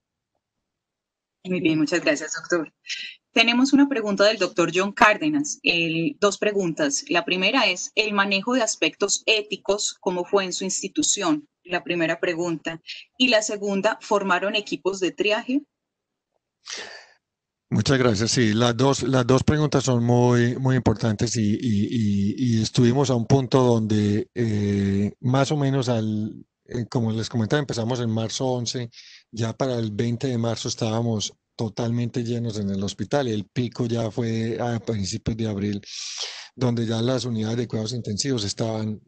[SPEAKER 1] Muy bien, muchas gracias, doctor. Tenemos una pregunta del doctor John Cárdenas. Dos preguntas. La primera es, ¿el manejo de aspectos éticos, cómo fue en su institución? La primera pregunta. Y la segunda, ¿formaron equipos de triaje?
[SPEAKER 2] Muchas gracias. Sí, las dos preguntas son muy importantes, y estuvimos a un punto donde más o menos como les comentaba, empezamos en marzo 11, ya para el 20 de marzo estábamos totalmente llenos en el hospital y el pico ya fue a principios de abril, donde ya las unidades de cuidados intensivos estaban,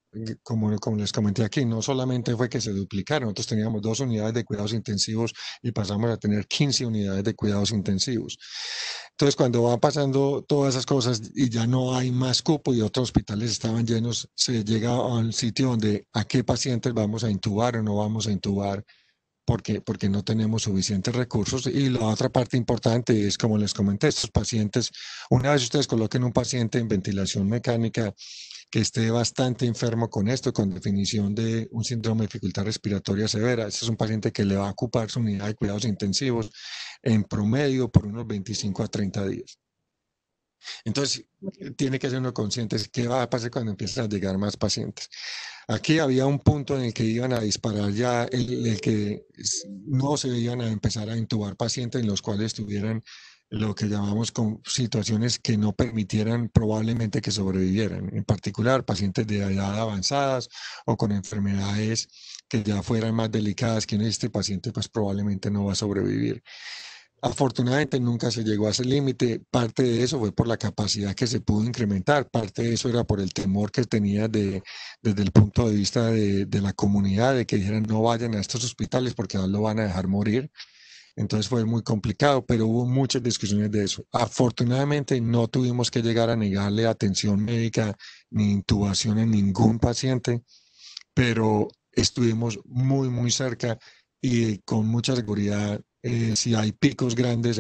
[SPEAKER 2] como les comenté aquí, no solamente fue que se duplicaron, nosotros teníamos 2 unidades de cuidados intensivos y pasamos a tener 15 unidades de cuidados intensivos. Entonces, cuando van pasando todas esas cosas y ya no hay más cupo y otros hospitales estaban llenos, se llega a un sitio donde a qué pacientes vamos a intubar o no vamos a intubar porque no tenemos suficientes recursos. Y la otra parte importante es, como les comenté, estos pacientes, una vez ustedes coloquen un paciente en ventilación mecánica que esté bastante enfermo con esto, con definición de un síndrome de dificultad respiratoria severa, este es un paciente que le va a ocupar su unidad de cuidados intensivos en promedio por unos 25 a 30 días. Entonces, tiene que ser uno consciente de qué va a pasar cuando empiezan a llegar más pacientes. Aquí había un punto en el que iban a disparar ya, el que no se iban a empezar a intubar pacientes en los cuales tuvieran lo que llamamos con situaciones que no permitieran probablemente que sobrevivieran, en particular pacientes de edad avanzadas o con enfermedades que ya fueran más delicadas, que este paciente pues probablemente no va a sobrevivir. Afortunadamente nunca se llegó a ese límite. Parte de eso fue por la capacidad que se pudo incrementar. Parte de eso era por el temor que tenía desde el punto de vista de la comunidad, de que dijeran no vayan a estos hospitales porque no lo van a dejar morir. Entonces fue muy complicado, pero hubo muchas discusiones de eso. Afortunadamente no tuvimos que llegar a negarle atención médica ni intubación a ningún paciente, pero estuvimos muy, muy cerca y con mucha seguridad. Si hay picos grandes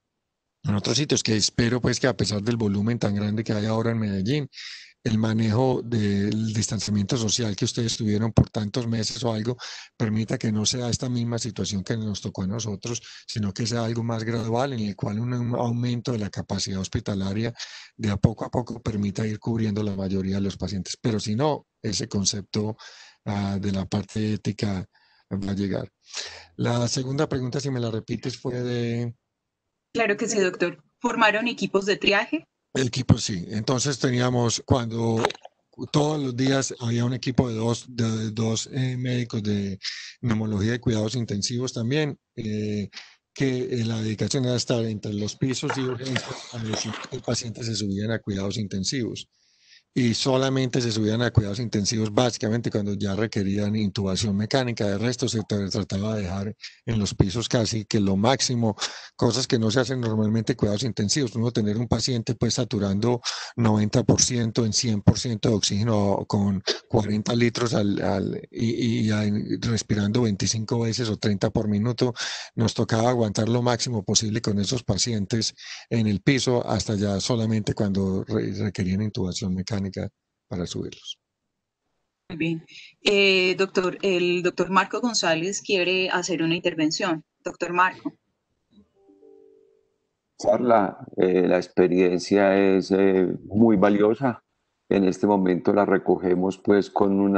[SPEAKER 2] en otros sitios, que espero pues que a pesar del volumen tan grande que hay ahora en Medellín, el manejo del distanciamiento social que ustedes tuvieron por tantos meses o algo, permita que no sea esta misma situación que nos tocó a nosotros, sino que sea algo más gradual en el cual un aumento de la capacidad hospitalaria de a poco permita ir cubriendo la mayoría de los pacientes. Pero si no, ese concepto de la parte ética va a llegar. La segunda pregunta, si me la repites, fue de...
[SPEAKER 1] Claro que sí, doctor. ¿Formaron equipos de triaje?
[SPEAKER 2] Equipo, sí. Entonces teníamos, cuando todos los días había un equipo de dos médicos de neumología y cuidados intensivos también, que la dedicación era estar entre los pisos y urgencias a decir que el paciente se subían a cuidados intensivos y solamente se subían a cuidados intensivos básicamente cuando ya requerían intubación mecánica. De resto se trataba de dejar en los pisos casi que lo máximo, cosas que no se hacen normalmente cuidados intensivos. Uno tener un paciente pues saturando 90% en 100% de oxígeno con 40 litros y respirando 25 veces o 30 por minuto, nos tocaba aguantar lo máximo posible con esos pacientes en el piso hasta ya solamente cuando requerían intubación mecánica para subirlos.
[SPEAKER 1] Muy bien. Doctor, el doctor Marco González quiere hacer una intervención. Doctor Marco.
[SPEAKER 3] Carla, la experiencia es muy valiosa. En este momento la recogemos pues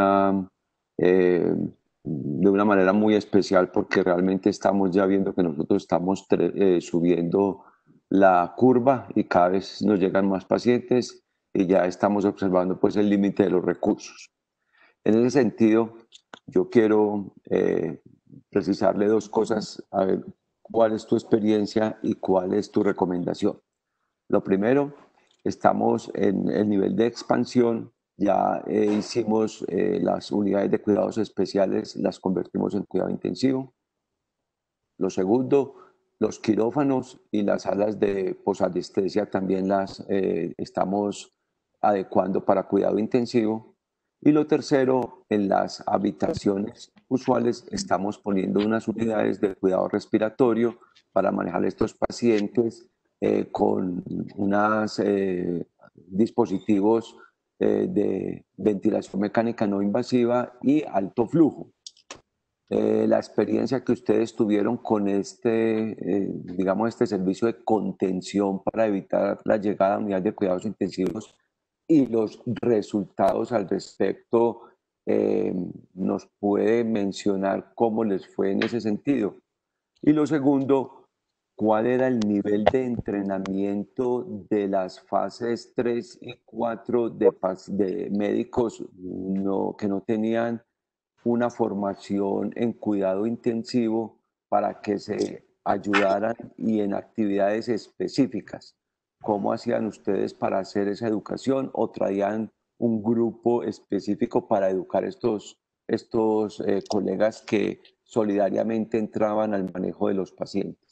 [SPEAKER 3] de una manera muy especial porque realmente estamos ya viendo que nosotros estamos subiendo la curva y cada vez nos llegan más pacientes y ya estamos observando pues el límite de los recursos. En ese sentido, yo quiero precisarle dos cosas. A ver, ¿cuál es tu experiencia y cuál es tu recomendación? Lo primero, estamos en el nivel de expansión. Ya hicimos las unidades de cuidados especiales, las convertimos en cuidado intensivo. Lo segundo, los quirófanos y las salas de posanestesia también las estamos adecuando para cuidado intensivo. Y lo tercero, en las habitaciones usuales estamos poniendo unas unidades de cuidado respiratorio para manejar estos pacientes con unos dispositivos de ventilación mecánica no invasiva y alto flujo. La experiencia que ustedes tuvieron con digamos, este servicio de contención para evitar la llegada a unidades de cuidados intensivos y los resultados al respecto, eh, ¿nos puede mencionar cómo les fue en ese sentido? Y lo segundo, ¿cuál era el nivel de entrenamiento de las fases 3 y 4 de médicos que no tenían una formación en cuidado intensivo para que se ayudaran y en actividades específicas. ¿Cómo hacían ustedes para hacer esa educación o traían un grupo específico para educar estos colegas que solidariamente entraban al manejo de los pacientes?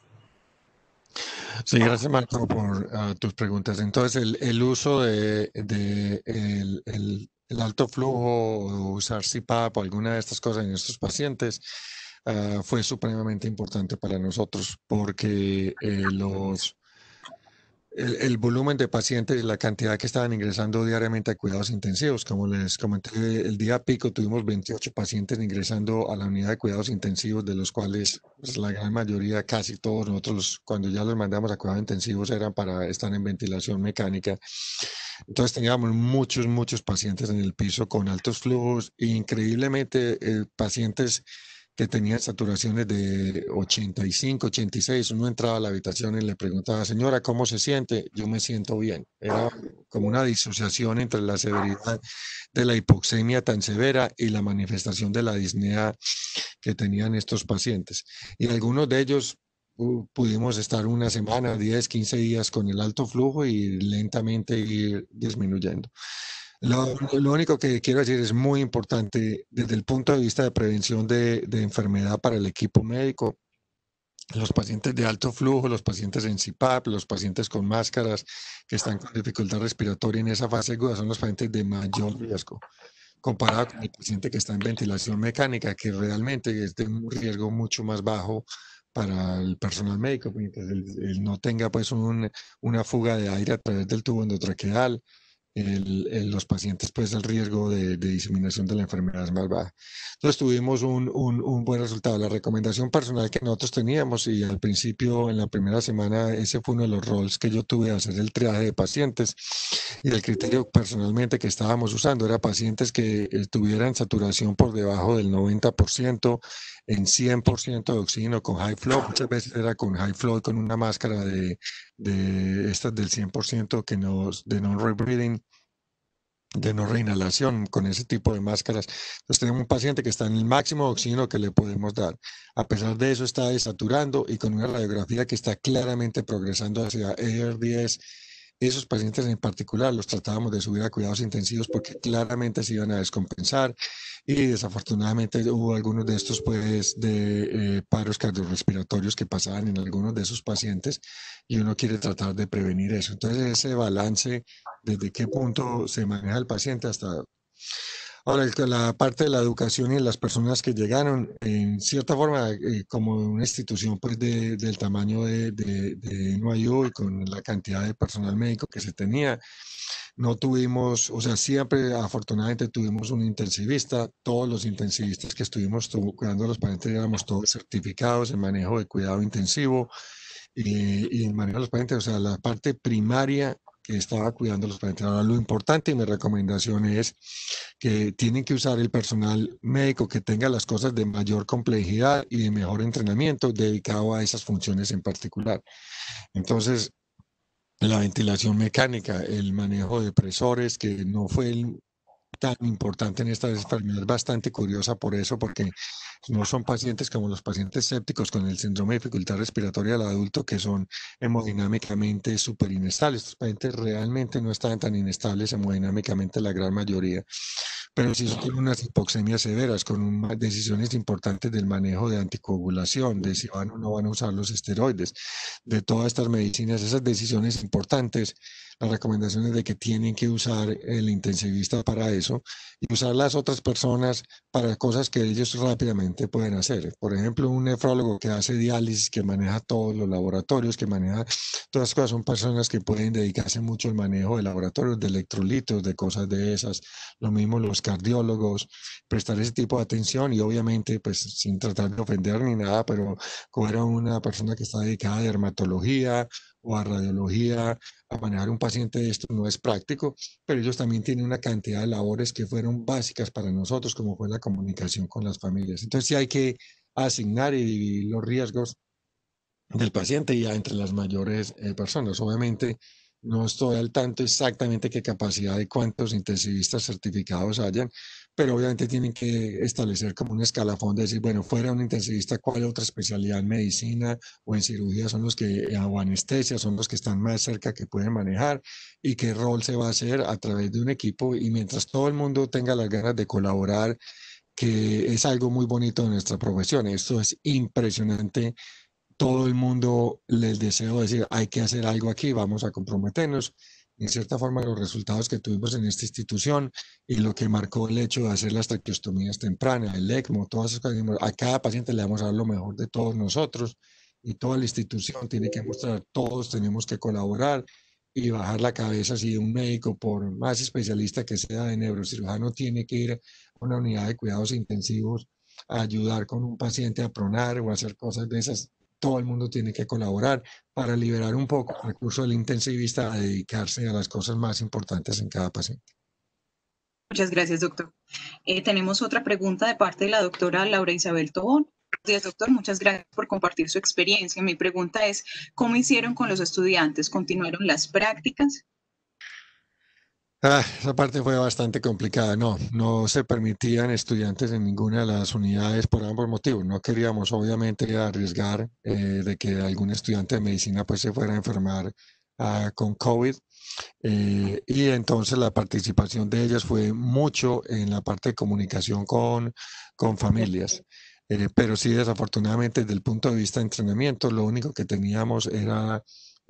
[SPEAKER 2] Sí, gracias Marco por tus preguntas. Entonces, el uso el alto flujo o usar CPAP o alguna de estas cosas en estos pacientes fue supremamente importante para nosotros porque el volumen de pacientes y la cantidad que estaban ingresando diariamente a cuidados intensivos. Como les comenté, el día pico tuvimos 28 pacientes ingresando a la unidad de cuidados intensivos, de los cuales pues, la gran mayoría, casi todos nosotros, cuando ya los mandamos a cuidados intensivos, eran para estar en ventilación mecánica. Entonces teníamos muchos pacientes en el piso con altos flujos e increíblemente pacientes que tenían saturaciones de 85, 86. Uno entraba a la habitación y le preguntaba, señora, ¿cómo se siente? Yo me siento bien. Era como una disociación entre la severidad de la hipoxemia tan severa y la manifestación de la disnea que tenían estos pacientes. Y algunos de ellos pudimos estar una semana, 10, 15 días con el alto flujo y lentamente ir disminuyendo. Lo único que quiero decir es muy importante desde el punto de vista de prevención de enfermedad para el equipo médico. Los pacientes de alto flujo, los pacientes en CPAP, los pacientes con máscaras que están con dificultad respiratoria en esa fase aguda son los pacientes de mayor riesgo comparado con el paciente que está en ventilación mecánica, que realmente es de un riesgo mucho más bajo para el personal médico, mientras él no tenga pues una fuga de aire a través del tubo endotraqueal. Los pacientes, pues el riesgo de diseminación de la enfermedad es más baja. Entonces tuvimos un buen resultado. La recomendación personal que nosotros teníamos, y al principio, en la primera semana, ese fue uno de los roles que yo tuve, hacer el triaje de pacientes, y el criterio personalmente que estábamos usando era pacientes que tuvieran saturación por debajo del 90%, en 100% de oxígeno con high flow. Muchas veces era con high flow, con una máscara de estas del 100% que de non-rebreathing, de no reinhalación, con ese tipo de máscaras. Entonces tenemos un paciente que está en el máximo de oxígeno que le podemos dar. A pesar de eso está desaturando y con una radiografía que está claramente progresando hacia ER10. Esos pacientes en particular los tratábamos de subir a cuidados intensivos porque claramente se iban a descompensar y desafortunadamente hubo algunos de estos pues de paros cardiorrespiratorios que pasaban en algunos de esos pacientes y uno quiere tratar de prevenir eso. Entonces ese balance, desde qué punto se maneja el paciente hasta... Ahora, la parte de la educación y las personas que llegaron, en cierta forma, como una institución pues del tamaño de NYU y con la cantidad de personal médico que se tenía, no tuvimos, o sea, siempre afortunadamente tuvimos un intensivista. Todos los intensivistas que estuvimos cuidando a los pacientes éramos todos certificados en manejo de cuidado intensivo y en manejo de los pacientes, o sea, la parte primaria que estaba cuidando a los pacientes. Ahora, lo importante y mi recomendación es que tienen que usar el personal médico que tenga las cosas de mayor complejidad y de mejor entrenamiento dedicado a esas funciones en particular. Entonces, la ventilación mecánica, el manejo de presores, que no fue tan importante en esta enfermedad, bastante curiosa por eso, porque no son pacientes como los pacientes sépticos con el síndrome de dificultad respiratoria del adulto, que son hemodinámicamente súper inestables. Estos pacientes realmente no están tan inestables hemodinámicamente la gran mayoría, pero sí son unas hipoxemias severas, con decisiones importantes del manejo de anticoagulación, de si van o no van a usar los esteroides, de todas estas medicinas, esas decisiones importantes. Las recomendaciones de que tienen que usar el intensivista para eso y usar las otras personas para cosas que ellos rápidamente pueden hacer. Por ejemplo, un nefrólogo que hace diálisis, que maneja todos los laboratorios, que maneja todas las cosas, son personas que pueden dedicarse mucho al manejo de laboratorios, de electrolitos, de cosas de esas. Lo mismo los cardiólogos, prestar ese tipo de atención y obviamente, pues sin tratar de ofender ni nada, pero coger a una persona que está dedicada a dermatología o a radiología, a manejar un paciente de esto no es práctico, pero ellos también tienen una cantidad de labores que fueron básicas para nosotros, como fue la comunicación con las familias. Entonces sí hay que asignar y dividir los riesgos del paciente ya entre las mayores personas. Obviamente no estoy al tanto exactamente qué capacidad de cuántos intensivistas certificados hayan, pero obviamente tienen que establecer como un escalafón de decir, bueno, fuera un intensivista, ¿cuál otra especialidad en medicina o en cirugía son los que, o anestesia, son los que están más cerca que pueden manejar y qué rol se va a hacer a través de un equipo? Y mientras todo el mundo tenga las ganas de colaborar, que es algo muy bonito de nuestra profesión, esto es impresionante. Todo el mundo les deseo decir, hay que hacer algo aquí, vamos a comprometernos. En cierta forma, los resultados que tuvimos en esta institución y lo que marcó el hecho de hacer las traqueostomías tempranas, el ECMO, todas esas cosas, a cada paciente le vamos a dar lo mejor de todos nosotros y toda la institución tiene que mostrar, todos tenemos que colaborar y bajar la cabeza si un médico, por más especialista que sea de neurocirujano, tiene que ir a una unidad de cuidados intensivos a ayudar con un paciente a pronar o a hacer cosas de esas. Todo el mundo tiene que colaborar para liberar un poco el recurso del intensivista a dedicarse a las cosas más importantes en cada paciente.
[SPEAKER 1] Muchas gracias, doctor. Tenemos otra pregunta de parte de la doctora Laura Isabel Tobón. Buenos días, doctor. Muchas gracias por compartir su experiencia. Mi pregunta es, ¿cómo hicieron con los estudiantes? ¿Continuaron las prácticas?
[SPEAKER 2] Esa parte fue bastante complicada. No se permitían estudiantes en ninguna de las unidades por ambos motivos. No queríamos, obviamente, arriesgar de que algún estudiante de medicina pues se fuera a enfermar con COVID. Y entonces la participación de ellas fue mucho en la parte de comunicación con familias. Pero sí, desafortunadamente, desde el punto de vista de entrenamiento, lo único que teníamos era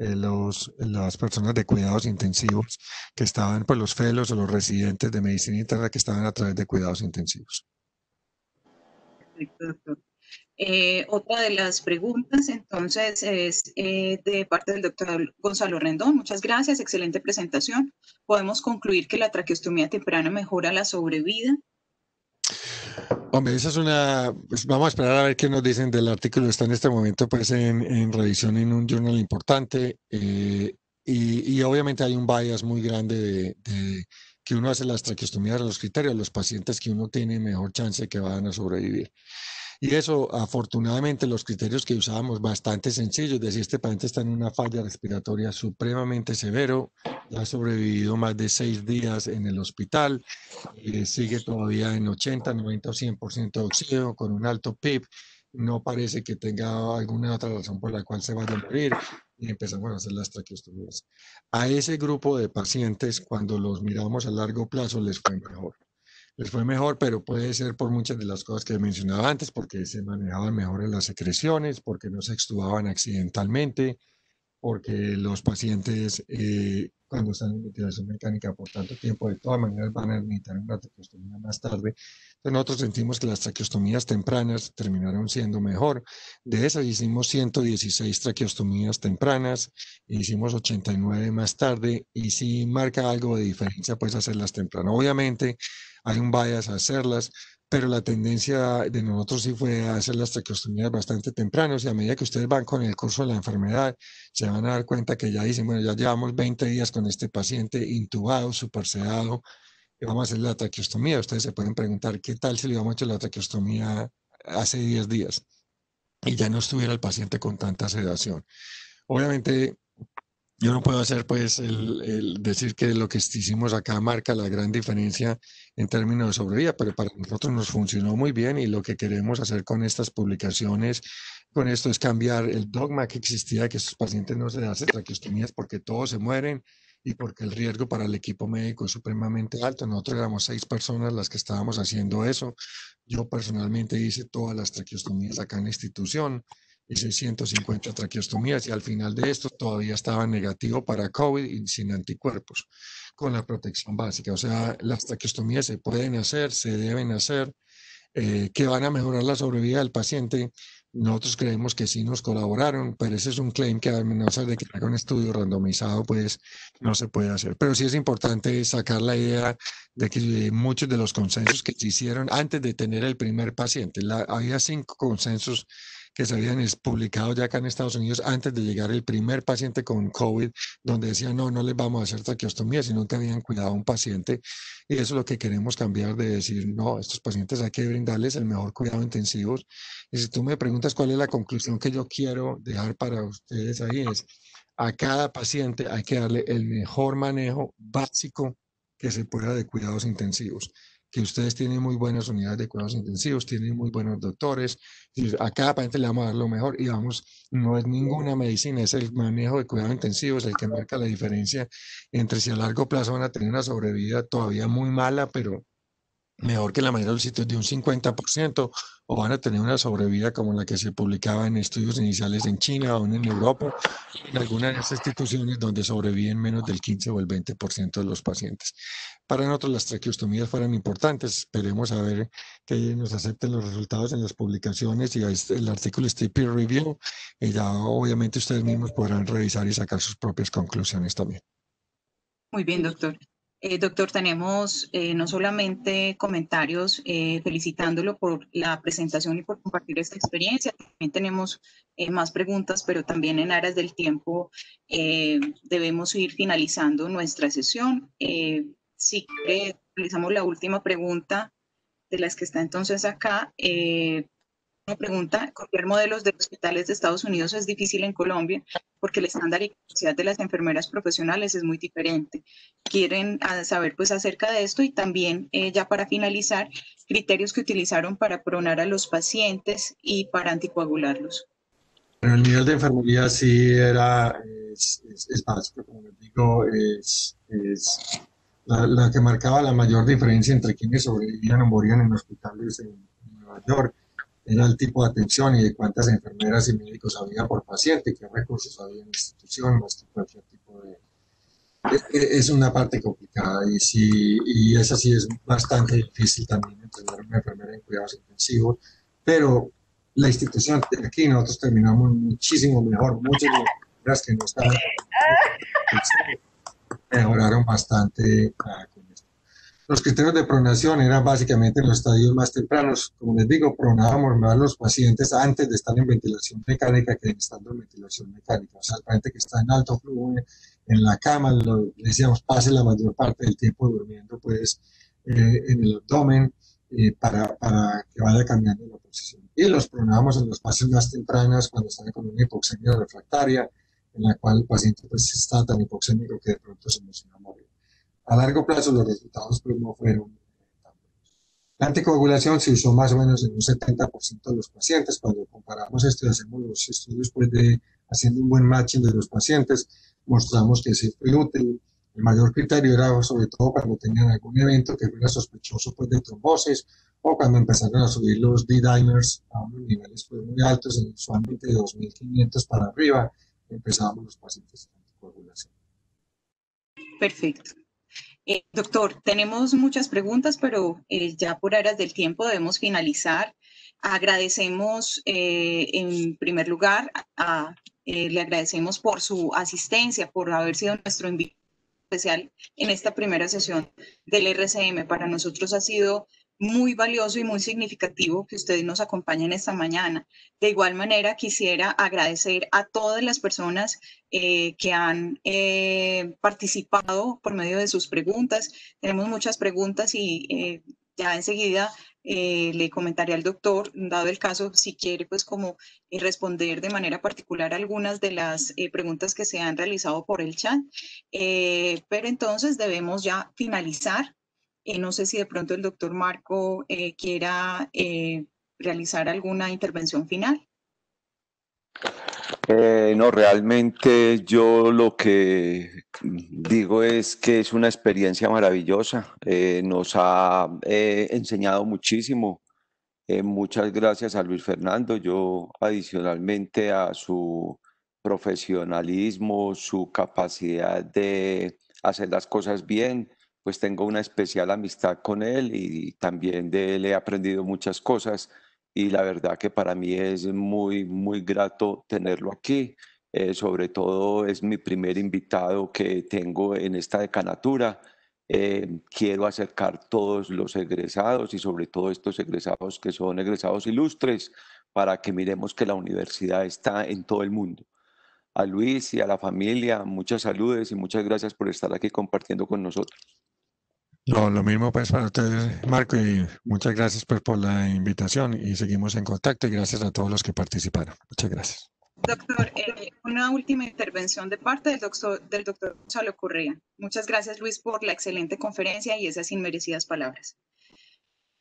[SPEAKER 2] las personas de cuidados intensivos que estaban, pues los fellows o los residentes de medicina interna que estaban a través de cuidados intensivos.
[SPEAKER 1] Perfecto, doctor. Otra de las preguntas, entonces, es de parte del doctor Gonzalo Rendón. Muchas gracias, excelente presentación. ¿Podemos concluir que la traqueostomía temprana mejora la sobrevida?
[SPEAKER 2] Hombre, esa es pues vamos a esperar a ver qué nos dicen del artículo. Está en este momento pues en revisión en un journal importante y obviamente hay un bias muy grande de que uno hace las traqueostomías a los criterios, los pacientes que uno tiene mejor chance de que van a sobrevivir. Y eso, afortunadamente, los criterios que usábamos bastante sencillos, es decir, este paciente está en una falla respiratoria supremamente severo, ha sobrevivido más de 6 días en el hospital, sigue todavía en 80, 90 o 100% de oxígeno, con un alto PIB, no parece que tenga alguna otra razón por la cual se vaya a morir y empezamos a hacer las traqueostomías. A ese grupo de pacientes, cuando los miramos a largo plazo, les fue mejor. Les fue mejor, pero puede ser por muchas de las cosas que mencionaba antes, porque se manejaban mejor en las secreciones, porque no se extubaban accidentalmente, porque los pacientes cuando están en ventilación mecánica por tanto tiempo, de todas maneras van a necesitar una traqueostomía más tarde. Entonces nosotros sentimos que las traqueostomías tempranas terminaron siendo mejor. De esas hicimos 116 traqueostomías tempranas, hicimos 89 más tarde, y si marca algo de diferencia, pues hacerlas tempranas. Obviamente hay un bias a hacerlas, pero la tendencia de nosotros sí fue a hacer las traqueostomías bastante tempranos, y a medida que ustedes van con el curso de la enfermedad, se van a dar cuenta que ya dicen, bueno, ya llevamos 20 días con este paciente intubado, supersedado, y vamos a hacer la traqueostomía. Ustedes se pueden preguntar, ¿qué tal si le íbamos a hacer la traqueostomía hace 10 días y ya no estuviera el paciente con tanta sedación? Obviamente, yo no puedo hacer pues el decir que lo que hicimos acá marca la gran diferencia en términos de sobrevida, pero para nosotros nos funcionó muy bien, y lo que queremos hacer con estas publicaciones, con esto, es cambiar el dogma que existía de que estos pacientes no se hacen traqueostomías porque todos se mueren y porque el riesgo para el equipo médico es supremamente alto. Nosotros éramos 6 personas las que estábamos haciendo eso. Yo personalmente hice todas las traqueostomías acá en la institución. Hice 150 traqueostomías y al final de esto todavía estaba negativo para COVID y sin anticuerpos, con la protección básica. O sea, las traqueostomías se pueden hacer, se deben hacer, que van a mejorar la sobrevida del paciente. Nosotros creemos que sí nos colaboraron, pero ese es un claim que a no ser de que haga un estudio randomizado, pues no se puede hacer. Pero sí es importante sacar la idea de que muchos de los consensos que se hicieron antes de tener el primer paciente, había 5 consensos que se habían publicado ya acá en Estados Unidos antes de llegar el primer paciente con COVID, donde decían, no les vamos a hacer traqueostomía, sino que habían cuidado a un paciente. Y eso es lo que queremos cambiar, de decir, no, estos pacientes hay que brindarles el mejor cuidado intensivo. Y si tú me preguntas cuál es la conclusión que yo quiero dejar para ustedes ahí, es a cada paciente hay que darle el mejor manejo básico que se pueda de cuidados intensivos. que ustedes tienen muy buenas unidades de cuidados intensivos, tienen muy buenos doctores, y a cada paciente le vamos a dar lo mejor y vamos, no es ninguna medicina, es el manejo de cuidados intensivos el que marca la diferencia entre si a largo plazo van a tener una sobrevida todavía muy mala, pero mejor que la mayoría de los sitios de un 50%, o van a tener una sobrevida como la que se publicaba en estudios iniciales en China o en Europa, en algunas de esas instituciones donde sobreviven menos del 15 o el 20% de los pacientes. Para nosotros las traqueostomías fueron importantes, esperemos a ver que nos acepten los resultados en las publicaciones y el artículo esté peer review, y ya obviamente ustedes mismos podrán revisar y sacar sus propias conclusiones también.
[SPEAKER 1] Muy bien, doctor. Doctor, tenemos no solamente comentarios felicitándolo por la presentación y por compartir esta experiencia, también tenemos más preguntas, pero también en aras del tiempo debemos ir finalizando nuestra sesión. Si quiere, realizamos la última pregunta de las que está entonces acá. Una pregunta: copiar modelos de hospitales de Estados Unidos es difícil en Colombia porque el estándar y capacidad de las enfermeras profesionales es muy diferente. Quieren saber pues acerca de esto y también ya para finalizar, criterios que utilizaron para pronar a los pacientes y para anticoagularlos.
[SPEAKER 2] Bueno, el nivel de enfermería sí es básico, como les digo, es la que marcaba la mayor diferencia entre quienes sobrevivían o morían en hospitales en Nueva York. Era el tipo de atención y de cuántas enfermeras y médicos había por paciente, qué recursos había en la institución, más que cualquier tipo de... Es una parte complicada y esa sí es bastante difícil también entrenar a una enfermera en cuidados intensivos, pero la institución de aquí nosotros terminamos muchísimo mejor, muchas enfermeras que no estaban mejoraron bastante con esto. Los criterios de pronación eran básicamente en los estadios más tempranos. Como les digo, pronábamos más a los pacientes antes de estar en ventilación mecánica que estando en ventilación mecánica. O sea, el paciente que está en alto flujo en la cama, le decíamos, pase la mayor parte del tiempo durmiendo pues en el abdomen para que vaya cambiando la posición. Y los pronábamos en las fases más tempranas cuando están con una hipoxemia refractaria, en la cual el paciente pues está tan hipoxémico que de pronto se emociona a morir. A largo plazo los resultados pues no fueron tan buenos. La anticoagulación se usó más o menos en un 70% de los pacientes. Cuando comparamos esto y hacemos los estudios pues haciendo un buen matching de los pacientes, mostramos que sí fue útil. El mayor criterio era sobre todo cuando tenían algún evento que fuera sospechoso pues de trombosis o cuando empezaron a subir los D-dimers a unos niveles pues muy altos, usualmente de 2.500 para arriba, empezábamos los pacientes con anticoagulación.
[SPEAKER 1] Perfecto. Doctor, tenemos muchas preguntas, pero ya por aras del tiempo debemos finalizar. Agradecemos en primer lugar, le agradecemos por su asistencia, por haber sido nuestro invitado especial en esta primera sesión del RCM. Para nosotros ha sido muy valioso y muy significativo que ustedes nos acompañen esta mañana. De igual manera, quisiera agradecer a todas las personas que han participado por medio de sus preguntas. Tenemos muchas preguntas y ya enseguida le comentaré al doctor, dado el caso, si quiere pues como responder de manera particular algunas de las preguntas que se han realizado por el chat. Pero entonces debemos ya finalizar. No sé si de pronto el doctor Marco quiera realizar alguna intervención final.
[SPEAKER 3] No, realmente yo lo que digo es que es una experiencia maravillosa. Nos ha enseñado muchísimo. Muchas gracias a Luis Fernando. Yo adicionalmente a su profesionalismo, su capacidad de hacer las cosas bien, pues tengo una especial amistad con él y también de él he aprendido muchas cosas y la verdad que para mí es muy, muy grato tenerlo aquí. Sobre todo es mi primer invitado que tengo en esta decanatura. Quiero acercar todos los egresados y sobre todo estos egresados que son egresados ilustres para que miremos que la universidad está en todo el mundo. A Luis y a la familia, muchas saludes y muchas gracias por estar aquí compartiendo con nosotros.
[SPEAKER 2] Lo mismo pues para ustedes, Marco, y muchas gracias pues por la invitación y seguimos en contacto y gracias a todos los que participaron. Muchas gracias.
[SPEAKER 1] Doctor, una última intervención de parte del doctor Gonzalo Correa. Muchas gracias, Luis, por la excelente conferencia y esas inmerecidas palabras.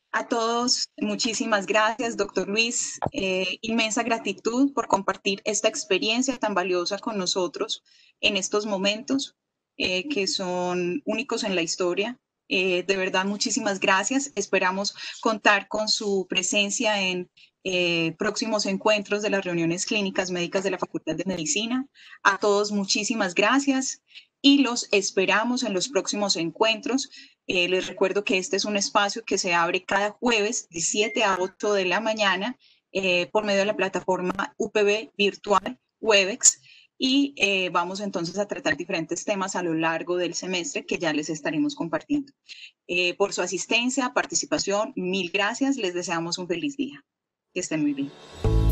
[SPEAKER 1] A todos, muchísimas gracias, doctor Luis. Inmensa gratitud por compartir esta experiencia tan valiosa con nosotros en estos momentos que son únicos en la historia. De verdad, muchísimas gracias. Esperamos contar con su presencia en próximos encuentros de las reuniones clínicas médicas de la Facultad de Medicina. A todos, muchísimas gracias y los esperamos en los próximos encuentros. Les recuerdo que este es un espacio que se abre cada jueves de 7 a 8 de la mañana por medio de la plataforma UPB Virtual Webex y vamos entonces a tratar diferentes temas a lo largo del semestre que ya les estaremos compartiendo. Por su asistencia, participación, mil gracias. Les deseamos un feliz día. Que estén muy bien.